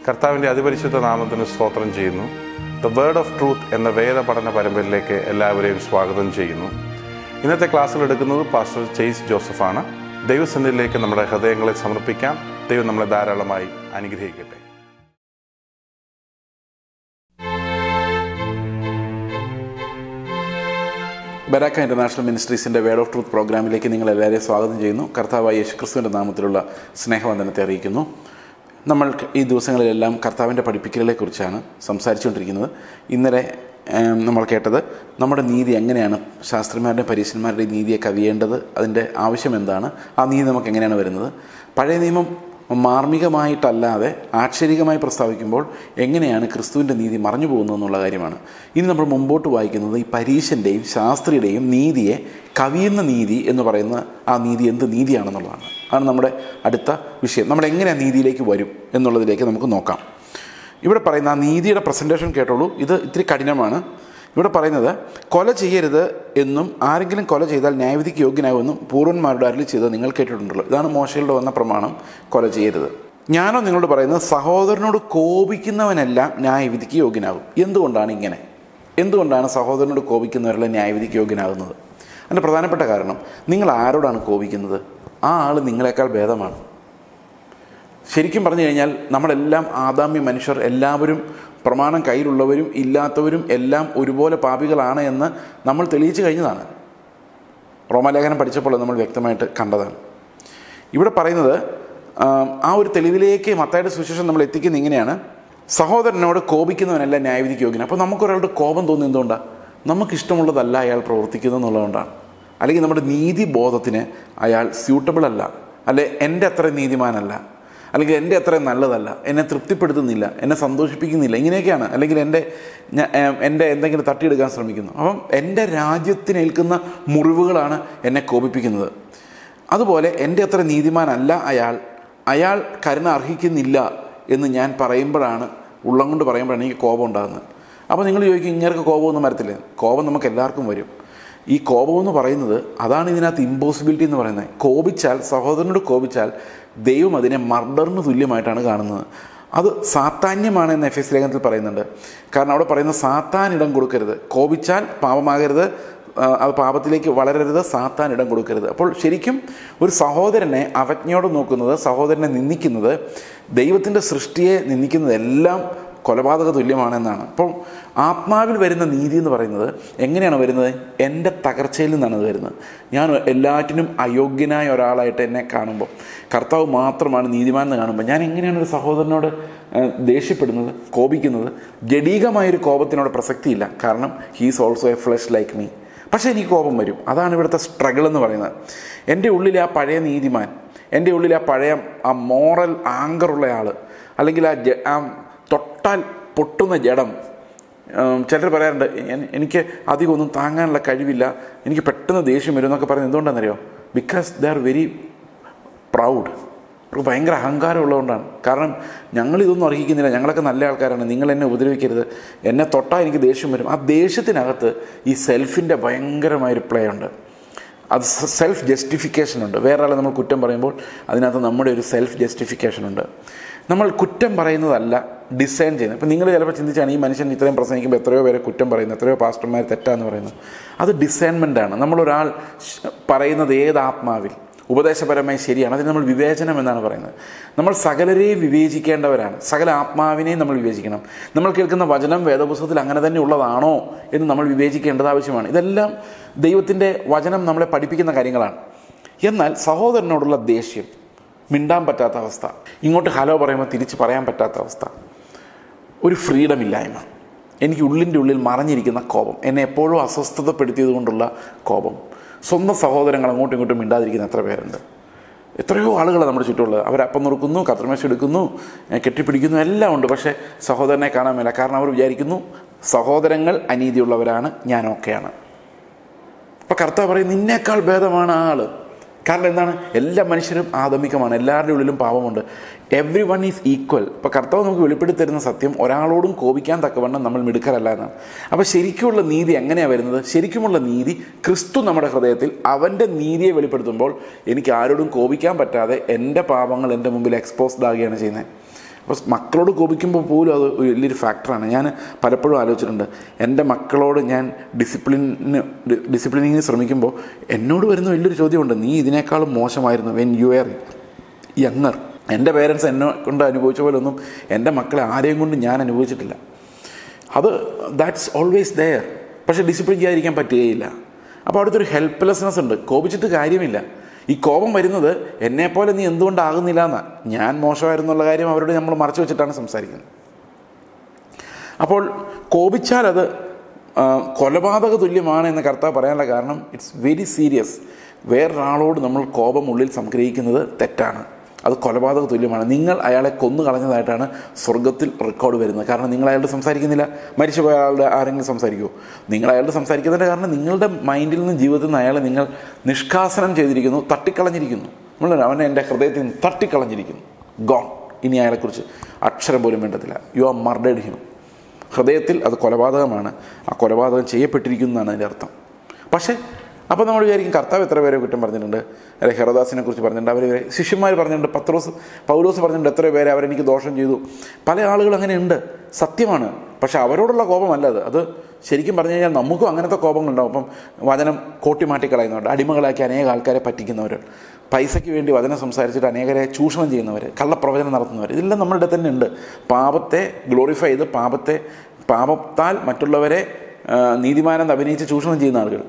കർത്താവിൻ്റെ അതിപരിശുദ്ധ നാമത്തിന് സ്തോത്രം ചെയ്യുന്നു. ദ വേർഡ് ഓഫ് ട്രൂത്ത് എന്ന വേദ പഠന പരമ്പരയിലേക്ക് എല്ലാവരെയും സ്വാഗതം ചെയ്യുന്നു. ഇന്നത്തെ ക്ലാസ്സിൽ എടുക്കുന്നത് പാസ്റ്റർ ചേസ് ജോസഫാണ്. ദൈവസന്നിധിയിലേക്ക് നമ്മുടെ ഹൃദയങ്ങളെ സമർപ്പിക്കാം. ദൈവം നമ്മളെ ധാരാളമായി അനുഗ്രഹിക്കട്ടെ. ബരാക്ക ഇൻ്റർനാഷണൽ മിനിസ്ട്രീസിൻ്റെ വേർഡ് ഓഫ് ട്രൂത്ത് പ്രോഗ്രാമിലേക്ക് നിങ്ങൾ എല്ലാവരെയും സ്വാഗതം ചെയ്യുന്നു. കർത്താവായ യേശുക്രിസ്തുവിൻ്റെ നാമത്തിലുള്ള സ്നേഹവന്ദനത്തെ അറിയിക്കുന്നു. നമ്മൾ ഈ ദിവസങ്ങളിലെല്ലാം കർത്താവിൻ്റെ പഠിപ്പിക്കലുകളെക്കുറിച്ചാണ് സംസാരിച്ചുകൊണ്ടിരിക്കുന്നത്. ഇന്നലെ നമ്മൾ കേട്ടത് നമ്മുടെ നീതി എങ്ങനെയാണ്, ശാസ്ത്രിമാരുടെയും പരീശന്മാരുടെയും നീതിയെ കവിയേണ്ടത്, അതിൻ്റെ ആവശ്യം എന്താണ്, ആ നീതി നമുക്ക് എങ്ങനെയാണ് വരുന്നത്, പഴയ നിയമം മാർമികമായിട്ടല്ലാതെ ആക്ഷരികമായി പ്രസ്താവിക്കുമ്പോൾ എങ്ങനെയാണ് ക്രിസ്തുവിൻ്റെ നീതി മറഞ്ഞു പോകുന്നതെന്നുള്ള കാര്യമാണ്. ഇനി നമ്മൾ മുമ്പോട്ട് വായിക്കുന്നത് ഈ പരീശൻ്റെയും ശാസ്ത്രിയുടെയും നീതിയെ കവിയുന്ന നീതി എന്ന് പറയുന്ന ആ നീതി എന്ത് നീതിയാണെന്നുള്ളതാണ്. ആണ് നമ്മുടെ അടുത്ത വിഷയം. നമ്മൾ എങ്ങനെ ആ നീതിയിലേക്ക് വരും എന്നുള്ളതിലേക്ക് നമുക്ക് നോക്കാം. ഇവിടെ പറയുന്ന ആ നീതിയുടെ പ്രസൻറ്റേഷൻ കേട്ടോളൂ. ഇത് ഇത്തിരി കഠിനമാണ്. ഇവിടെ പറയുന്നത്, കൊല ചെയ്യരുത് എന്നും ആരെങ്കിലും കൊല ചെയ്താൽ ന്യായവിധിക്ക് യോഗ്യനാകുമെന്നും പൂർവന്മാരുടെ അരുളി ചെയ്തത് നിങ്ങൾ കേട്ടിട്ടുണ്ടല്ലോ. ഇതാണ് മോശയുടെ വന്ന പ്രമാണം, കൊല ചെയ്യരുത്. ഞാനോ നിങ്ങളോട് പറയുന്നത്, സഹോദരനോട് കോപിക്കുന്നവനെല്ലാം ന്യായവിധിക്ക് യോഗ്യനാകും. എന്തുകൊണ്ടാണ് ഇങ്ങനെ? എന്തുകൊണ്ടാണ് സഹോദരനോട് കോപിക്കുന്നവരെല്ലാം ന്യായവിധിക്ക് യോഗ്യനാകുന്നത്? അതിൻ്റെ പ്രധാനപ്പെട്ട കാരണം, നിങ്ങൾ ആരോടാണ് കോപിക്കുന്നത് ആ ആൾ നിങ്ങളെക്കാൾ ഭേദമാണ്. ശരിക്കും പറഞ്ഞു കഴിഞ്ഞാൽ നമ്മളെല്ലാം ആദാമ്യ മനുഷ്യർ, എല്ലാവരും പ്രമാണം കയ്യിലുള്ളവരും ഇല്ലാത്തവരും എല്ലാം ഒരുപോലെ പാപികളാണ് എന്ന് നമ്മൾ തെളിയിച്ചു കഴിഞ്ഞതാണ്. റോമാലേഖനം പഠിച്ചപ്പോൾ നമ്മൾ വ്യക്തമായിട്ട് കണ്ടതാണ്. ഇവിടെ പറയുന്നത് ആ ഒരു തെളിവിലേക്ക് മത്തായിയുടെ സുവിശേഷം നമ്മൾ എത്തിക്കുന്നത് ഇങ്ങനെയാണ്: സഹോദരനോട് കോപിക്കുന്നവനല്ല ന്യായവിധിക്ക് യോഗ്യൻ. അപ്പോൾ നമുക്കൊരാളുടെ കോപം തോന്നുന്നത് എന്തുകൊണ്ടാണ്? നമുക്കിഷ്ടമുള്ളതല്ല അയാൾ പ്രവർത്തിക്കുന്നത് എന്നുള്ളതുകൊണ്ടാണ്. അല്ലെങ്കിൽ നമ്മുടെ നീതിബോധത്തിന് അയാൾ സ്യൂട്ടബിൾ അല്ല, അല്ലെ എൻ്റെ അത്ര നീതിമാനല്ല, അല്ലെങ്കിൽ എൻ്റെ അത്രയും നല്ലതല്ല, എന്നെ തൃപ്തിപ്പെടുത്തുന്നില്ല, എന്നെ സന്തോഷിപ്പിക്കുന്നില്ല, ഇങ്ങനെയൊക്കെയാണ്. അല്ലെങ്കിൽ എൻ്റെ എന്തെങ്കിലും തട്ടിയെടുക്കാൻ ശ്രമിക്കുന്നു. അപ്പം എൻ്റെ രാജ്യത്തിനേൽക്കുന്ന മുറിവുകളാണ് എന്നെ കോപിപ്പിക്കുന്നത്. അതുപോലെ എൻ്റെ അത്ര നീതിമാനല്ല അയാൾ കരുണ അർഹിക്കുന്നില്ല എന്ന് ഞാൻ പറയുമ്പോഴാണ്, ഉള്ളം കൊണ്ട് പറയുമ്പോഴാണ് എനിക്ക് കോപം ഉണ്ടാകുന്നത്. അപ്പോൾ നിങ്ങൾ ചോദിക്കും, ഇങ്ങനെയൊക്കെ കോപമൊന്നും വരത്തില്ലേ? കോപം നമുക്ക് എല്ലാവർക്കും വരും. ഈ കോപമെന്ന് പറയുന്നത്, അതാണ് ഇതിനകത്ത് ഇമ്പോസിബിലിറ്റി എന്ന് പറയുന്നത്. കോപിച്ചാൽ, സഹോദരനോട് കോപിച്ചാൽ ദൈവം അതിനെ മർഡറിന് തുല്യമായിട്ടാണ് കാണുന്നത്. അത് സാത്താന്യമാണ് എന്ന് എഫെസ്യ ലേഖനത്തിൽ പറയുന്നുണ്ട്. കാരണം അവിടെ പറയുന്ന സാത്താൻ ഇടം കൊടുക്കരുത്, കോപിച്ചാൽ പാപമാകരുത്, അത് പാപത്തിലേക്ക് വളരരുത്, സാത്താൻ ഇടം കൊടുക്കരുത്. അപ്പോൾ ശരിക്കും ഒരു സഹോദരനെ അവജ്ഞയോടെ നോക്കുന്നത്, സഹോദരനെ നിന്ദിക്കുന്നത്, ദൈവത്തിൻ്റെ സൃഷ്ടിയെ നിന്ദിക്കുന്നതെല്ലാം കൊലപാതക തുല്യമാണെന്നാണ്. അപ്പോൾ ആത്മാവിൽ വരുന്ന നീതി എന്ന് പറയുന്നത് എങ്ങനെയാണ് വരുന്നത്? എൻ്റെ തകർച്ചയിൽ നിന്നാണ് അത് വരുന്നത്. ഞാൻ എല്ലാറ്റിനും അയോഗ്യനായ ഒരാളായിട്ട് എന്നെ കാണുമ്പോൾ, കർത്താവ് മാത്രമാണ് നീതിമാൻ എന്ന് കാണുമ്പോൾ ഞാൻ എങ്ങനെയാണ് ഒരു സഹോദരനോട് ദേഷ്യപ്പെടുന്നത്, കോപിക്കുന്നത്? ജഡീകമായൊരു കോപത്തിനോട് പ്രസക്തിയില്ല. കാരണം he's also a flesh like me. പക്ഷേ എനിക്ക് കോപം വരും. അതാണ് ഇവിടുത്തെ സ്ട്രഗിൾ എന്ന് പറയുന്നത്. എൻ്റെ ഉള്ളിലെ ആ പഴയ നീതിമാൻ, എൻ്റെ ഉള്ളിലെ ആ പഴയ ആ മോറൽ ആങ്കറുള്ള ആൾ, അല്ലെങ്കിൽ ആ തൊട്ടാൽ പൊട്ടുന്ന ജഡം. ചിലർ പറയാറുണ്ട്, എനിക്ക് അധികം ഒന്നും താങ്ങാനുള്ള കഴിവില്ല, എനിക്ക് പെട്ടെന്ന് ദേഷ്യം വരും എന്നൊക്കെ പറയുന്നത് എന്തുകൊണ്ടാണെന്നറിയോ? Because they are very proud. അവർക്ക് ഭയങ്കര അഹങ്കാരം ഉള്ളതുകൊണ്ടാണ്. കാരണം ഞങ്ങളിതൊന്നും അർഹിക്കുന്നില്ല, ഞങ്ങളൊക്കെ നല്ല ആൾക്കാരാണ്, നിങ്ങൾ എന്നെ ഉപദ്രവിക്കരുത്, എന്നെ തൊട്ടാൽ എനിക്ക് ദേഷ്യം വരും. ആ ദേഷ്യത്തിനകത്ത് ഈ സെൽഫിൻ്റെ ഭയങ്കരമായൊരു പ്ലേ ഉണ്ട്. അത് സെൽഫ് ജസ്റ്റിഫിക്കേഷൻ ഉണ്ട്. വേറെ ആളെ നമ്മൾ കുറ്റം പറയുമ്പോൾ അതിനകത്ത് നമ്മുടെ ഒരു സെൽഫ് ജസ്റ്റിഫിക്കേഷൻ ഉണ്ട്. നമ്മൾ കുറ്റം പറയുന്നതല്ല, ഡിസൈൻ ചെയ്യുന്നത്. ഇപ്പം നിങ്ങൾ ചിലപ്പോൾ ചിന്തിച്ചാണ്, ഈ മനുഷ്യൻ ഇത്രയും പ്രസംഗിക്കുമ്പോൾ എത്രയോ പേരെ കുറ്റം പറയുന്നു, എത്രയോ പാസ്റ്റർമാർ തെറ്റാന്ന് പറയുന്നു. അത് ഡിസൈൻമെൻ്റാണ്. നമ്മളൊരാൾ പറയുന്നത് ഏത് ആത്മാവിൽ ഉപദേശപരമായി ശരിയാണ്, അതിന് നമ്മൾ വിവേചനം എന്നാണ് പറയുന്നത്. നമ്മൾ സകലരെയും വിവേചിക്കേണ്ടവരാണ്, സകല ആത്മാവിനെയും നമ്മൾ വിവേചിക്കണം. നമ്മൾ കേൾക്കുന്ന വചനം വേദപുസ്തകത്തിൽ അങ്ങനെ തന്നെ ഉള്ളതാണോ എന്ന് നമ്മൾ വിവേചിക്കേണ്ടത് ആവശ്യമാണ്. ഇതെല്ലാം ദൈവത്തിൻ്റെ വചനം നമ്മളെ പഠിപ്പിക്കുന്ന കാര്യങ്ങളാണ്. എന്നാൽ സഹോദരനോടുള്ള ദേഷ്യം, മിണ്ടാൻ പറ്റാത്ത അവസ്ഥ, ഇങ്ങോട്ട് ഹലോ പറയുമ്പോൾ തിരിച്ച് പറയാൻ പറ്റാത്ത അവസ്ഥ, ഒരു ഫ്രീഡം ഇല്ലായ്മ, എനിക്ക് ഉള്ളിൻ്റെ ഉള്ളിൽ മറഞ്ഞിരിക്കുന്ന കോപം, എന്നെ എപ്പോഴും അസ്വസ്ഥതപ്പെടുത്തിയത് കൊണ്ടുള്ള കോപം, സ്വന്തം സഹോദരങ്ങൾ അങ്ങോട്ടും ഇങ്ങോട്ടും മിണ്ടാതിരിക്കുന്ന എത്ര പേരുണ്ട്? എത്രയോ ആളുകൾ നമ്മുടെ ചുറ്റുമുള്ളത്. അവരപ്പം നുറുക്കുന്നു, കത്രിമേശ എടുക്കുന്നു, കെട്ടിപ്പിടിക്കുന്നു, എല്ലാം ഉണ്ട്. പക്ഷേ സഹോദരനെ കാണാൻ മേല. കാരണം അവർ വിചാരിക്കുന്നു സഹോദരങ്ങൾ അനീതിയുള്ളവരാണ്, ഞാൻ ഓക്കെയാണ്. അപ്പോൾ കർത്താവ് പറയും, നിന്നേക്കാൾ ഭേദമാണ് ആ ആൾ. കാരണം എന്താണ്? എല്ലാ മനുഷ്യരും ആദമികമാണ്, എല്ലാവരുടെ ഉള്ളിലും പാപമുണ്ട്. Everyone is equal. ഇപ്പോൾ കർത്താവ് നമുക്ക് വെളിപ്പെടുത്തി തരുന്ന സത്യം, ഒരാളോടും കോപിക്കാൻ തക്കവണ്ണം നമ്മൾ മിടുക്കരല്ല എന്നാണ്. അപ്പോൾ ശരിക്കുമുള്ള നീതി എങ്ങനെയാണ് വരുന്നത്? ശരിക്കുമുള്ള നീതി ക്രിസ്തു നമ്മുടെ ഹൃദയത്തിൽ അവൻ്റെ നീതിയെ വെളിപ്പെടുത്തുമ്പോൾ എനിക്ക് ആരോടും കോപിക്കാൻ പറ്റാതെ എൻ്റെ പാപങ്ങൾ എൻ്റെ മുമ്പിൽ എക്സ്പോസ്ഡ് ആകുകയാണ് ചെയ്യുന്നത്. അപ്പോൾ മക്കളോട് കോപിക്കുമ്പോൾ പോലും അത് വലിയൊരു ഫാക്ടറാണ്. ഞാൻ പലപ്പോഴും ആലോചിച്ചിട്ടുണ്ട്, എൻ്റെ മക്കളോട് ഞാൻ ഡിസിപ്ലിനിങ്ങിന് ശ്രമിക്കുമ്പോൾ എന്നോട് വരുന്ന വലിയൊരു ചോദ്യമുണ്ട്, നീ ഇതിനേക്കാളും മോശമായിരുന്നു വെൻ യു ആർ യങ്ങർ. എൻ്റെ പേരൻസ് എന്നെ കൊണ്ട് അനുഭവിച്ച പോലെ ഒന്നും എൻ്റെ മക്കളെ ആരെയും കൊണ്ട് ഞാൻ അനുഭവിച്ചിട്ടില്ല. അത് ദാറ്റ്സ് ഓൾവേസ് ദെയർ. പക്ഷേ ഡിസിപ്ലിൻ ചെയ്യാതിരിക്കാൻ പറ്റുകയില്ല. അപ്പോൾ അവിടുത്തെ ഒരു ഹെൽപ്ലെസ്നെസ് ഉണ്ട്. കോപിച്ചിട്ട് കാര്യമില്ല. ഈ കോപം വരുന്നത് എന്നെപ്പോലെ നീ എന്തുകൊണ്ടാകുന്നില്ല എന്നാണ്. ഞാൻ മോശമായിരുന്നുള്ള കാര്യം അവരോട് നമ്മൾ മറച്ചു വെച്ചിട്ടാണ് സംസാരിക്കുന്നത്. അപ്പോൾ കോപിച്ചാൽ അത് കൊലപാതക തുല്യമാണ് എന്ന് കർത്താവ് പറയാനുള്ള കാരണം ഇറ്റ്സ് വെരി സീരിയസ്. വേറൊരാളോട് നമ്മൾ കോപം ഉള്ളിൽ സംഗ്രഹിക്കുന്നത് തെറ്റാണ്. അത് കൊലപാതക തുല്യമാണ്. നിങ്ങൾ അയാളെ കൊന്നു കളഞ്ഞതായിട്ടാണ് സ്വർഗത്തിൽ റെക്കോർഡ് വരുന്നത്. കാരണം നിങ്ങൾ അയാളോട് സംസാരിക്കുന്നില്ല. മരിച്ചുപോയ ആളുടെ ആരെങ്കിലും സംസാരിക്കുമോ? നിങ്ങൾ അയാളോട് സംസാരിക്കുന്നതിൻ്റെ കാരണം നിങ്ങളുടെ മൈൻഡിൽ നിന്ന്, ജീവിതത്തിൽ നിന്ന് അയാളെ നിങ്ങൾ നിഷ്കാസനം ചെയ്തിരിക്കുന്നു, തട്ടിക്കളഞ്ഞിരിക്കുന്നു. അവനെ എൻ്റെ ഹൃദയത്തിൽ നിന്ന് തട്ടിക്കളഞ്ഞിരിക്കുന്നു. ഗോൺ. ഇനി അയാളെക്കുറിച്ച് അക്ഷരം പോലും വേണ്ടതില്ല. You are murdered him. ഹൃദയത്തിൽ അത് കൊലപാതകമാണ്. ആ കൊലപാതകം ചെയ്യപ്പെട്ടിരിക്കുന്നു എന്നാണ് അതിൻ്റെ അർത്ഥം. പക്ഷേ അപ്പോൾ നമ്മൾ വിചാരിക്കും, കർത്താവ് എത്ര പേരെ കുറ്റം പറഞ്ഞിട്ടുണ്ട്, അല്ലെ ഹെറോദാസിനെ കുറിച്ച് പറഞ്ഞിട്ടുണ്ട്, അവർ ശിഷ്യന്മാർ പറഞ്ഞിട്ടുണ്ട്, പൗലോസ് പറഞ്ഞിട്ടുണ്ട്, എത്ര പേരെ അവരെനിക്ക് ദോഷം ചെയ്തു. പല ആളുകൾ അങ്ങനെയുണ്ട്, സത്യമാണ്. പക്ഷെ അവരോടുള്ള കോപമല്ല അത് ശരിക്കും പറഞ്ഞു കഴിഞ്ഞാൽ നമുക്കും അങ്ങനത്തെ കോപങ്ങളുണ്ടാവും. അപ്പം വചനം കോട്ടിമാറ്റിക്കളയുന്നവർ, അടിമകളാക്കി അനേക ആൾക്കാരെ പറ്റിക്കുന്നവർ, പൈസയ്ക്ക് വേണ്ടി വചനം സംസാരിച്ചിട്ട് അനേകരെ ചൂഷണം ചെയ്യുന്നവർ, കള്ളപ്രവചനം നടത്തുന്നവർ, ഇതെല്ലാം നമ്മളുടെ തന്നെ ഉണ്ട്. പാപത്തെ ഗ്ലോറിഫൈ ചെയ്ത് പാപത്താൽ മറ്റുള്ളവരെ നീതിമാനെന്ന് അഭിനയിച്ച് ചൂഷണം ചെയ്യുന്ന ആളുകൾ,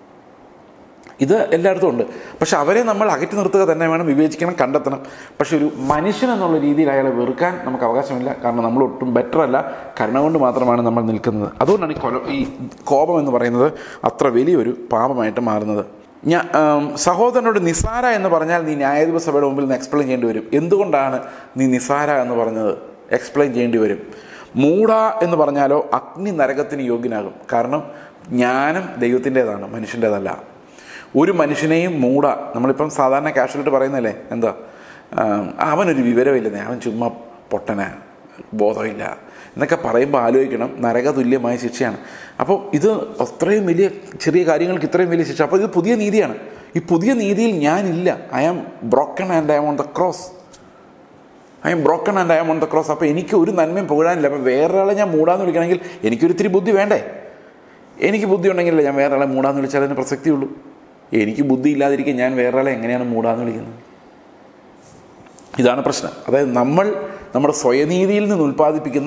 ഇത് എല്ലായിടത്തും ഉണ്ട്. പക്ഷെ അവരെ നമ്മൾ അകറ്റി നിർത്തുക തന്നെ വേണം, വിവേചിക്കണം, കണ്ടെത്തണം. പക്ഷെ ഒരു മനുഷ്യൻ എന്നുള്ള രീതിയിൽ അയാളെ വെറുക്കാൻ നമുക്ക് അവകാശമില്ല. കാരണം നമ്മൾ ഒട്ടും ബെറ്റർ അല്ല, കരുണ കൊണ്ട് മാത്രമാണ് നമ്മൾ നിൽക്കുന്നത്. അതുകൊണ്ടാണ് ഈ കോപം എന്ന് പറയുന്നത് അത്ര വലിയൊരു പാപമായിട്ട് മാറുന്നത്. സഹോദരനോട് നിസാര എന്ന് പറഞ്ഞാൽ നീ ന്യായാധിപ സഭയുടെ മുമ്പിൽ നിന്ന് എക്സ്പ്ലെയിൻ ചെയ്യേണ്ടി വരും. എന്തുകൊണ്ടാണ് നീ നിസാര എന്ന് പറഞ്ഞത്? എക്സ്പ്ലെയിൻ ചെയ്യേണ്ടി വരും. മൂഢ എന്ന് പറഞ്ഞാലോ അഗ്നി നരകത്തിന് യോഗ്യനാകും. കാരണം ജ്ഞാനം ദൈവത്തിൻ്റെതാണ്, മനുഷ്യൻ്റേതല്ല. ഒരു മനുഷ്യനെയും മൂഢ, നമ്മളിപ്പം സാധാരണ കാഷ്വലായിട്ട് പറയുന്നല്ലേ, എന്താ അവനൊരു വിവരമില്ലെന്നേ, അവൻ ചുമ്മാ പൊട്ടനാ, ബോധമില്ല എന്നൊക്കെ പറയുമ്പോൾ ആലോചിക്കണം, നരക തുല്യമായ ശിക്ഷയാണ്. അപ്പോൾ ഇത് അത്രയും വലിയ ചെറിയ കാര്യങ്ങൾക്ക് ഇത്രയും വലിയ ശിക്ഷ. അപ്പോൾ ഇത് പുതിയ നീതിയാണ്. ഈ പുതിയ നീതിയിൽ ഞാനില്ല. I am broken and I am on the cross. അപ്പോൾ എനിക്ക് ഒരു നന്മയും പുകഴാനില്ല. അപ്പോൾ വേറൊരാളെ ഞാൻ മൂടാന്ന് വിളിക്കണമെങ്കിൽ എനിക്കൊരിത്തിരി ബുദ്ധി വേണ്ടേ? എനിക്ക് ബുദ്ധി ഉണ്ടെങ്കിലല്ലേ ഞാൻ വേറൊരാളെ മൂടാന്ന് വിളിച്ചാൽ അതിന് പ്രസക്തിയുള്ളൂ. എനിക്ക് ബുദ്ധി ഇല്ലാതിരിക്കാൻ ഞാൻ വേറൊരാളെ എങ്ങനെയാണ് മൂടാന്ന് വിളിക്കുന്നത്? ഇതാണ് പ്രശ്നം. അതായത് നമ്മൾ നമ്മുടെ സ്വയനീതിയിൽ നിന്ന് ഉൽപ്പാദിപ്പിക്കുന്ന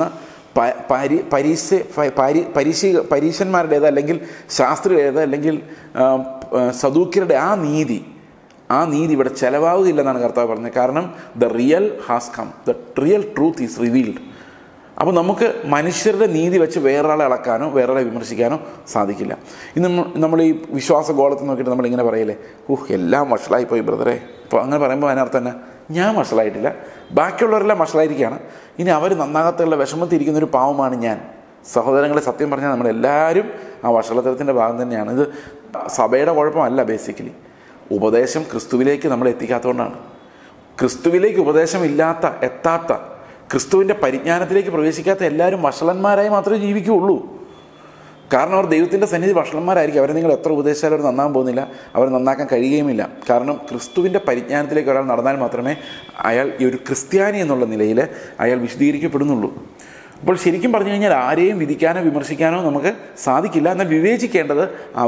പരീശന്മാരുടേത്, അല്ലെങ്കിൽ ശാസ്ത്രിയുടേത്, അല്ലെങ്കിൽ സദൂക്യരുടെ ആ നീതി ഇവിടെ ചെലവാകുകയില്ലെന്നാണ് കർത്താവ് പറഞ്ഞത്. കാരണം the real has come, the real truth is revealed. അപ്പോൾ നമുക്ക് മനുഷ്യരുടെ നീതി വെച്ച് വേറൊരാളെ അളക്കാനോ വേറൊരാളെ വിമർശിക്കാനോ സാധിക്കില്ല. ഇന്ന് നമ്മൾ ഈ വിശ്വാസ ഗോളത്തിൽ നോക്കിയിട്ട് നമ്മളിങ്ങനെ പറയില്ലേ, എല്ലാം വഷളായിപ്പോയി ബ്രദറെ. അപ്പോൾ അങ്ങനെ പറയുമ്പോൾ അതിനർത്ഥം തന്നെ ഞാൻ വഷളായിട്ടില്ല, ബാക്കിയുള്ളവരെല്ലാം വഷളായിരിക്കുകയാണ്. ഇനി അവർ നന്നാകത്തുള്ള വിഷമത്തിരിക്കുന്നൊരു പാവമാണ് ഞാൻ. സഹോദരങ്ങളെ, സത്യം പറഞ്ഞാൽ നമ്മളെല്ലാവരും ആ വഷളത്തരത്തിൻ്റെ ഭാഗം തന്നെയാണ്. ഇത് സഭയുടെ കുഴപ്പമല്ല. ബേസിക്കലി ഉപദേശം ക്രിസ്തുവിലേക്ക് നമ്മൾ എത്തിക്കാത്തതുകൊണ്ടാണ്. ക്രിസ്തുവിലേക്ക് ഉപദേശം എത്താത്ത, ക്രിസ്തുവിൻ്റെ പരിജ്ഞാനത്തിലേക്ക് പ്രവേശിക്കാത്ത എല്ലാവരും വഷളന്മാരായി മാത്രമേ ജീവിക്കുകയുള്ളൂ. കാരണം അവർ ദൈവത്തിൻ്റെ സന്നിധി വഷളന്മാരായിരിക്കും. അവരെ നിങ്ങൾ എത്ര ഉപദേശിച്ചാലും അവർ നന്നാകാൻ പോകുന്നില്ല, അവർ നന്നാക്കാൻ കഴിയുകയുമില്ല. കാരണം ക്രിസ്തുവിൻ്റെ പരിജ്ഞാനത്തിലേക്ക് ഒരാൾ നടന്നാൽ മാത്രമേ അയാൾ ഈ ഒരു ക്രിസ്ത്യാനി എന്നുള്ള നിലയിൽ അയാൾ വിശദീകരിക്കപ്പെടുന്നുള്ളൂ. അപ്പോൾ ശരിക്കും പറഞ്ഞു കഴിഞ്ഞാൽ ആരെയും വിധിക്കാനോ വിമർശിക്കാനോ നമുക്ക് സാധിക്കില്ല. എന്നാൽ വിവേചിക്കേണ്ടത്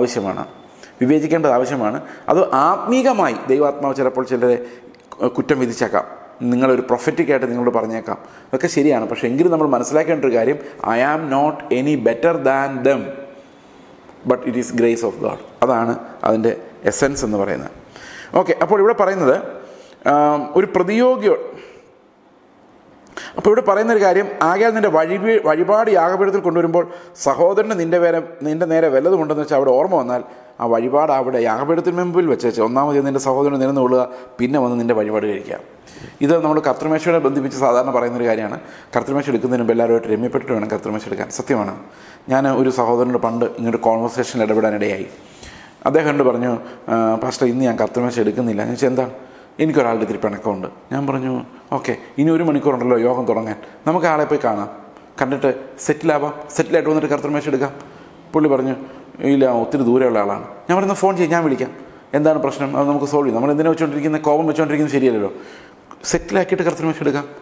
ആവശ്യമാണ്. അത് ആത്മീകമായി ദൈവാത്മാവ് ചിലപ്പോൾ ചിലരെ കുറ്റം വിധിച്ചേക്കാം. നിങ്ങളൊരു പ്രൊഫറ്റിക്കായിട്ട് നിങ്ങളോട് പറഞ്ഞേക്കാം, അതൊക്കെ ശരിയാണ്. പക്ഷേ എങ്കിലും നമ്മൾ മനസ്സിലാക്കേണ്ട ഒരു കാര്യം, I am not any better than them, but it is grace of God. അതാണ് അതിൻ്റെ എസെൻസ് എന്ന് പറയുന്നത്. ഓക്കെ, അപ്പോൾ ഇവിടെ പറയുന്നത് ഒരു പ്രതിയോഗിയോട്, അപ്പോൾ ഇവിടെ പറയുന്നൊരു കാര്യം, ആകയാൽ നിൻ്റെ വഴിപാട് യാഗപീഠത്തിൽ കൊണ്ടുവരുമ്പോൾ സഹോദരന് നിൻ്റെ നേരെ വല്ലതുമുണ്ടെന്ന് വെച്ചാൽ അവിടെ ഓർമ്മ വന്നാൽ ആ വഴിപാട് അവിടെ യാഗപീഠത്തിന് മുമ്പിൽ വെച്ച് ഒന്നാമത് നിൻ്റെ സഹോദരന് നിരന്ന് കൊള്ളുക, പിന്നെ വന്ന് നിൻ്റെ വഴിപാട് കഴിക്കുക. ഇത് നമ്മൾ കർത്തൃമേശയോടെ ബന്ധിപ്പിച്ച് സാധാരണ പറയുന്നൊരു കാര്യമാണ്. കർത്തൃമേശ എടുക്കുന്നതിന് മുമ്പ് എല്ലാവരുമായിട്ട് രമ്യപ്പെട്ടിട്ട് വേണം കർത്തൃമേശ എടുക്കാൻ. സത്യമാണ്. ഞാൻ ഒരു സഹോദരനോട് പണ്ട് ഇങ്ങോട്ട് കോൺവെർസേഷനിൽ ഇടപെടാനിടയായി. അദ്ദേഹം എന്നോട് പറഞ്ഞു, പാസ്റ്റർ ഇന്ന് ഞാൻ കർത്തൃമേശ എടുക്കുന്നില്ല. ഞാൻ ചോദിച്ചാൽ എന്താണ്? എനിക്കൊരാളുടെ ഇത്തിരി പിണക്കമുണ്ട്. ഞാൻ പറഞ്ഞു, ഓക്കെ, ഇനി 1 മണിക്കൂറുണ്ടല്ലോ യോഗം തുടങ്ങാൻ, നമുക്ക് ആളെ പോയി കാണാം, കണ്ടിട്ട് സെറ്റിലായിട്ട് വന്നിട്ട് കർത്തൃമേശ എടുക്കാം. പുള്ളി പറഞ്ഞു, ഇല്ല, ഒത്തിരി ദൂരെയുള്ള ആളാണ്. ഞാൻ പറയുന്ന ഫോൺ ചെയ്യും, ഞാൻ വിളിക്കാം, എന്താണ് പ്രശ്നം, അത് നമുക്ക് സോൾവ് ചെയ്യാം. നമ്മൾ എന്തിനാ വെച്ചുകൊണ്ടിരിക്കുന്നത്, കോപം വെച്ചുകൊണ്ടിരിക്കുന്നത് ശരിയല്ലല്ലോ, സെറ്റിലാക്കിയിട്ട് കർത്തൃമേശ എടുക്കാം.